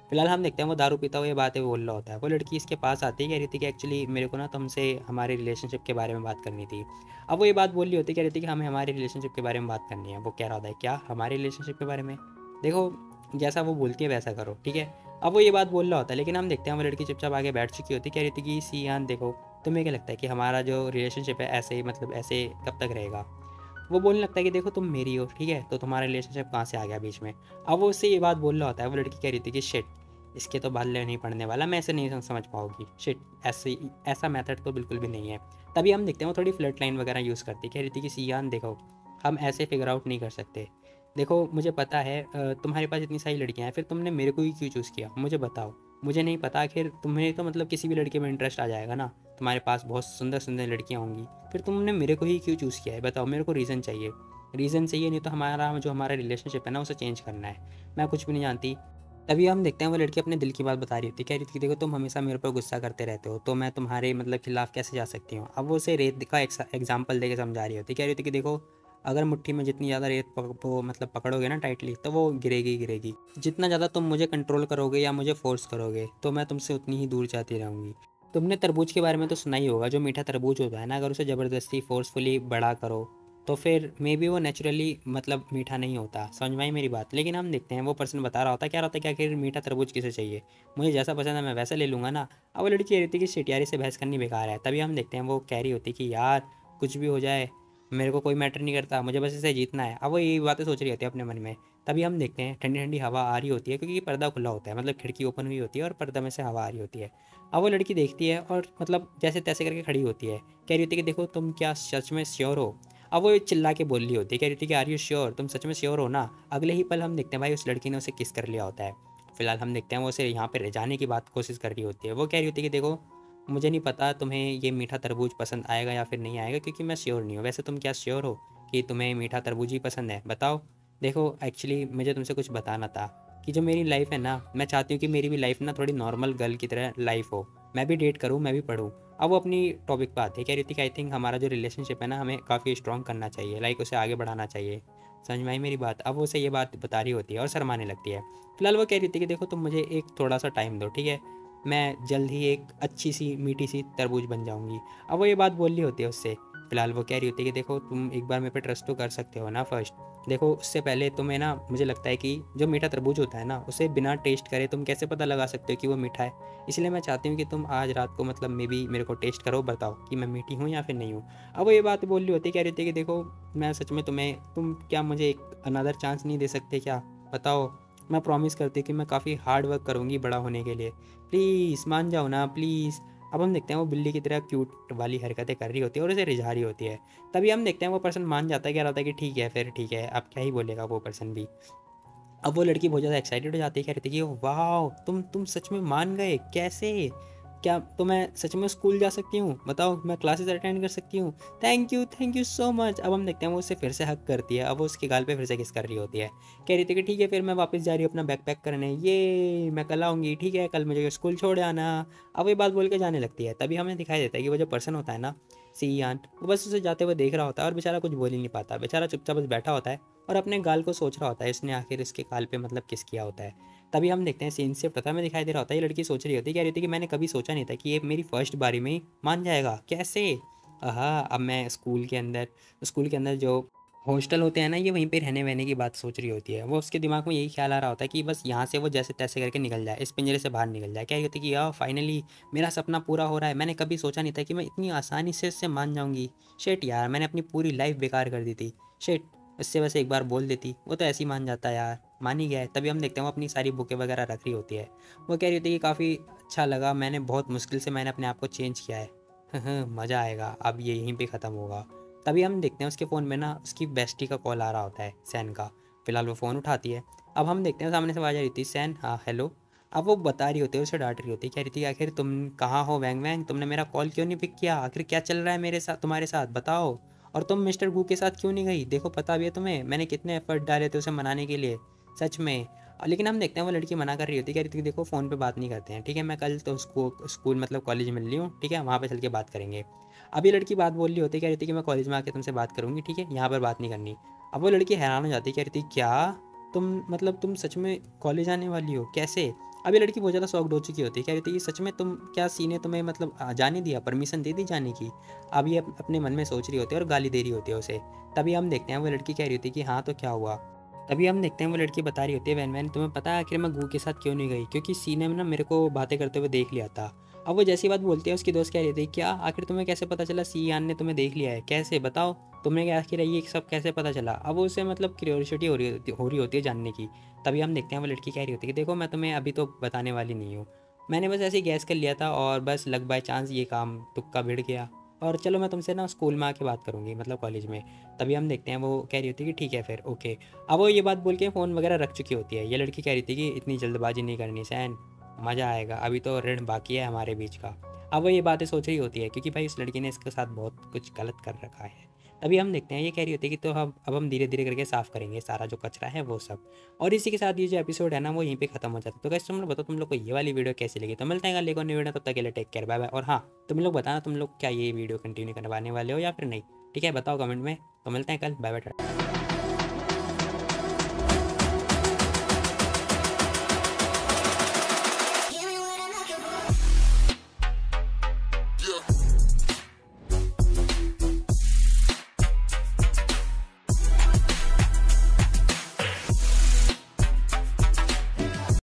[SPEAKER 1] फिलहाल हम देखते हैं वो दारू पीता हुआ ये बातें बोल रहा होता है। वो लड़की इसके पास आती है, कह रही थी कि एक्चुअली मेरे को ना तुमसे हमारे रिलेशनशिप के बारे में बात करनी थी। अब वो ये बात बोल रही होती है, कह रही थी कि हमें हमारे रिलेशनशिप के बारे में बात करनी है। वो कह रहा होता है क्या हमारे रिलेशनशिप के बारे में? देखो, जैसा वो बोलती है वैसा करो, ठीक है। अब वो ये बात बोल रहा होता है, लेकिन हम देखते हैं वो लड़की चुपचाप आगे बैठ चुकी होती है। कह रही थी कि सियान देखो, तुम्हें क्या लगता है कि हमारा जो रिलेशनशिप है ऐसे ही मतलब ऐसे कब तक रहेगा? वो बोलने लगता है कि देखो तुम मेरी हो, ठीक है, तो तुम्हारा रिलेशनशिप कहाँ से आ गया बीच में? अब वो उससे ये बात बोल रहा होता है। वो लड़की कह रही थी कि शिट, इसके तो बाल नहीं पड़ने वाला, मैं ऐसे नहीं समझ पाऊंगी, शिट, ऐसे ऐसा मेथड तो बिल्कुल भी नहीं है। तभी हम देखते हैं वो थोड़ी फ्लर्ट लाइन वगैरह यूज़ करती है। कह रही थी कि सियान देखो, हम ऐसे फिगर आउट नहीं कर सकते। देखो मुझे पता है तुम्हारे पास इतनी सारी लड़कियां हैं, फिर तुमने मेरे को ही क्यों चूज़ किया मुझे बताओ। मुझे नहीं पता, आखिर तुम्हें तो मतलब किसी भी लड़के में इंटरेस्ट आ जाएगा ना, तुम्हारे पास बहुत सुंदर सुंदर लड़कियां होंगी, फिर तुमने मेरे को ही क्यों चूज़ किया है बताओ। मेरे को रीज़न चाहिए, रीज़न चाहिए, नहीं तो हमारा रिलेशनशिप है ना उसे चेंज करना है। मैं कुछ भी नहीं जानती। तभी हम देखते हैं वो लड़की अपने दिल की बात बता रही होती है। कह रही थी कि देखो तुम हमेशा मेरे पर गुस्सा करते रहते हो, तो मैं तुम्हारे मतलब खिलाफ कैसे जा सकती हूँ। अब वो उसे रेत का एग्जाम्पल दे के समझा रही होती। कह रही थी कि देखो, अगर मुट्ठी में जितनी ज़्यादा रेत मतलब पकड़ोगे ना टाइटली, तो वो गिरेगी ही गिरेगी। जितना ज़्यादा तुम मुझे कंट्रोल करोगे या मुझे फोर्स करोगे, तो मैं तुमसे उतनी ही दूर जाती रहूँगी। तुमने तरबूज के बारे में तो सुना ही होगा, जो मीठा तरबूज होता है ना, अगर उसे ज़बरदस्ती फोर्सफुली बड़ा करो तो फिर मे बी वो नेचुरली मतलब मीठा नहीं होता। समझ में आई मेरी बात? लेकिन हम देखते हैं वो पर्सन बता रहा होता है, क्या रहा होता है कि आखिर मीठा तरबूज किसे चाहिए, मुझे जैसा पसंद है मैं वैसा ले लूँगा ना। अब वो लड़की कह रही थी कि शिट से बहस करनी बेकार है। तभी हम देखते हैं वो कह रही होती कि यार कुछ भी हो जाए मेरे को कोई मैटर नहीं करता, मुझे बस इसे जीतना है। अब वो यही बातें सोच रही होती है अपने मन में। तभी हम देखते हैं ठंडी ठंडी हवा आ रही होती है, क्योंकि पर्दा खुला होता है, मतलब खिड़की ओपन हुई होती है और पर्दा में से हवा आ रही होती है। अब वो लड़की देखती है और मतलब जैसे तैसे करके खड़ी होती है। कह रही होती है कि देखो तुम क्या सच में श्योर हो? अब वो चिल्ला के बोल रही होती है, कह रही थी कि आर यू श्योर, तुम सच में श्योर हो ना? अगले ही पल हम देखते हैं भाई उस लड़की ने उसे किस कर लिया होता है। फिलहाल हम देखते हैं वो उसे यहाँ पे ले जाने की बात कोशिश कर रही होती है। वो कह रही होती है कि देखो, मुझे नहीं पता तुम्हें ये मीठा तरबूज पसंद आएगा या फिर नहीं आएगा, क्योंकि मैं श्योर नहीं हूँ। वैसे तुम क्या श्योर हो कि तुम्हें मीठा तरबूज ही पसंद है? बताओ। देखो एक्चुअली मुझे तुमसे कुछ बताना था कि जो मेरी लाइफ है ना, मैं चाहती हूँ कि मेरी भी लाइफ ना थोड़ी नॉर्मल गर्ल की तरह लाइफ हो, मैं भी डेट करूँ, मैं भी पढ़ूँ। अब वो अपनी टॉपिक पे आती है। कह रही थी कि आई थिंक हमारा जो रिलेशनशिप है ना, हमें काफ़ी स्ट्रॉन्ग करना चाहिए, लाइक उसे आगे बढ़ाना चाहिए। समझ में आई मेरी बात? अब वो उसे ये बात बता रही होती है और शर्माने लगती है। फिलहाल वो कह रही थी कि देखो तुम मुझे एक थोड़ा सा टाइम दो, ठीक है, मैं जल्द ही एक अच्छी सी मीठी सी तरबूज बन जाऊंगी। अब वो ये बात बोल रही होती है उससे। फिलहाल वो कह रही होती है कि देखो तुम एक बार मेरे पे ट्रस्ट तो कर सकते हो ना फर्स्ट। देखो उससे पहले तुम्हें ना, मुझे लगता है कि जो मीठा तरबूज होता है ना, उसे बिना टेस्ट करे तुम कैसे पता लगा सकते हो कि वो मीठा है। इसलिए मैं चाहती हूँ कि तुम आज रात को मतलब मे बी मेरे को टेस्ट करो, बताओ कि मैं मीठी हूँ या फिर नहीं हूँ। अब वो ये बात बोल रही होती है। कह रही होती है कि देखो, मैं सच में तुम क्या मुझे एक अनदर चांस नहीं दे सकते क्या? बताओ। मैं प्रॉमिस करती हूँ कि मैं काफ़ी हार्ड वर्क करूँगी बड़ा होने के लिए, प्लीज़ मान जाओ ना प्लीज़। अब हम देखते हैं वो बिल्ली की तरह क्यूट वाली हरकतें कर रही होती है और उसे रिझा रही होती है। तभी हम देखते हैं वो पर्सन मान जाता है, क्या रहता है कि ठीक है फिर ठीक है, अब क्या ही बोलेगा वो पर्सन भी। अब वो लड़की बहुत ज़्यादा एक्साइटेड हो जाती है, कह रही थी कि वाह, तुम सच में मान गए, कैसे? क्या तो मैं सच में स्कूल जा सकती हूँ? बताओ, मैं क्लासेस अटेंड कर सकती हूँ? Thank you so much. अब हम देखते हैं वो उससे फिर से हक करती है। अब वो उसके गाल पे फिर से किस कर रही होती है। कह रही थी कि ठीक है फिर मैं वापस जा रही हूँ अपना बैग पैक करने, ये मैं कल आऊँगी, ठीक है, कल मुझे स्कूल छोड़ आना। अब ये बात बोल के जाने लगती है। तभी हमें दिखाई देता है कि वो जो पर्सन होता है ना, सियान, वो बस उसे जाते हुए देख रहा होता है और बेचारा कुछ बोल ही नहीं पाता। बेचारा चुपचाप बस बैठा होता है और अपने गाल को सोच रहा होता है इसने आखिर इसके गाल पे मतलब किस किया होता है। तभी हम देखते हैं सीन शिफ्ट होता है, हमें दिखाई दे रहा होता है ये लड़की सोच रही होती है, कह रही होती है कि मैंने कभी सोचा नहीं था कि ये मेरी फर्स्ट बारी में ही मान जाएगा, कैसे? अब मैं स्कूल के अंदर जो हॉस्टल होते हैं ना, ये वहीं पे रहने वहने की बात सोच रही होती है। वो उसके दिमाग में यही ख्याल आ रहा होता है कि बस यहाँ से वो जैसे तैसे करके निकल जाए, इस पिंजरे से बाहर निकल जाए। कह रही होती है कि यार फाइनली मेरा सपना पूरा हो रहा है, मैंने कभी सोचा नहीं था कि मैं इतनी आसानी से इससे मान जाऊँगी। शिट यार, मैंने अपनी पूरी लाइफ बेकार कर दी थी। शिट, इससे बस एक बार बोल देती, वो तो ऐसे ही मान जाता यार। मान ही गया है। तभी हम देखते हैं वो अपनी सारी बुकें वगैरह रख रही होती है। वो कह रही होती है कि काफ़ी अच्छा लगा, मैंने बहुत मुश्किल से मैंने अपने आप को चेंज किया है। मज़ा आएगा, अब ये यहीं पे ख़त्म होगा। तभी हम देखते हैं उसके फ़ोन में ना उसकी बेस्टी का कॉल आ रहा होता है, सैन का। फिलहाल वो फ़ोन उठाती है। अब हम देखते हैं सामने से आवाज़ आ रही थी, सैन, हाँ हेलो। अब वो बता रही होती है, उसे डांट रही होती है, कह रही थी आखिर तुम कहाँ हो वैंग वैंग, तुमने मेरा कॉल क्यों नहीं पिक किया? आखिर क्या चल रहा है मेरे साथ, तुम्हारे साथ बताओ? और तुम मिस्टर गू के साथ क्यों नहीं गई? देखो पता भी है तुम्हें मैंने कितने एफर्ट डाले थे उसे मनाने के लिए, सच में। लेकिन हम देखते हैं वो लड़की मना कर रही होती है, कह रही थी देखो फ़ोन पे बात नहीं करते हैं, ठीक है, मैं कल तो उसको स्कूल मतलब कॉलेज मिल रही हूँ, ठीक है, वहाँ पे चल के बात करेंगे। अब ये लड़की बात बोल रही होती है, कह रही थी कि मैं कॉलेज में आके तुमसे बात करूँगी, ठीक है, यहाँ पर बात नहीं करनी। अब वो लड़की हैरान हो जाती है, कह रही थी क्या तुम मतलब तुम सच में कॉलेज आने वाली हो, कैसे? अब ये लड़की बहुत ज़्यादा शॉक्ड हो चुकी होती है, कह रही थी कि सच में तुम क्या सीन है, तुम्हें मतलब जाने दिया, परमिशन दे दी जाने की। अब ये अपने मन में सोच रही होती है और गाली दे रही होती है उसे। तभी हम देखते हैं वो लड़की कह रही होती है कि हाँ तो क्या हुआ। तभी हम देखते हैं वो लड़की बता रही होती है, वैन तुम्हें पता है आखिर मैं गू के साथ क्यों नहीं गई, क्योंकि सी ने ना मेरे को बातें करते हुए देख लिया था। अब वो जैसी बात बोलती है उसकी दोस्त कह रही थी, क्या आखिर तुम्हें कैसे पता चला सी यान ने तुम्हें देख लिया है, कैसे बताओ, तुम्हें क्या आखिर ये सब कैसे पता चला। अब उसे मतलब क्यूरियोसिटी हो रही होती है जानने की। तभी हम देखते हैं वो लड़की कह रही होती है कि देखो मैं तुम्हें अभी तो बताने वाली नहीं हूँ, मैंने बस ऐसे ही गैस कर लिया था और बस लग बाय चांस ये काम तुक्का भिड़ गया। और चलो मैं तुमसे ना स्कूल में आके बात करूँगी, मतलब कॉलेज में। तभी हम देखते हैं वो कह रही होती है कि ठीक है फिर ओके। अब वो ये बात बोल के फ़ोन वगैरह रख चुकी होती है। ये लड़की कह रही थी कि इतनी जल्दबाजी नहीं करनी सैन, मज़ा आएगा, अभी तो ऋण बाकी है हमारे बीच का। अब वो ये बातें सोच रही होती है क्योंकि भाई उस लड़की ने इसके साथ बहुत कुछ गलत कर रखा है। तभी हम देखते हैं ये कह रही होती है कि तो अब हम धीरे धीरे करके साफ़ करेंगे सारा जो कचरा है वो सब। और इसी के साथ ये जो एपिसोड है ना वो यहीं पे खत्म हो जाता है। तो गाइस तुम लोग बताओ तुम लोग को ये वाली वीडियो कैसी लगी। तो मिलते हैं कल एक और नई वीडियो, तब तक के लिए टेक केयर, बाय बाय। और हाँ, तुम लोग बताना तुम लोग क्या ये वीडियो कंटिन्यू करवाने वाले हो या फिर नहीं। ठीक है बताओ कमेंट में। तो मिलते हैं कल, बाय बाय।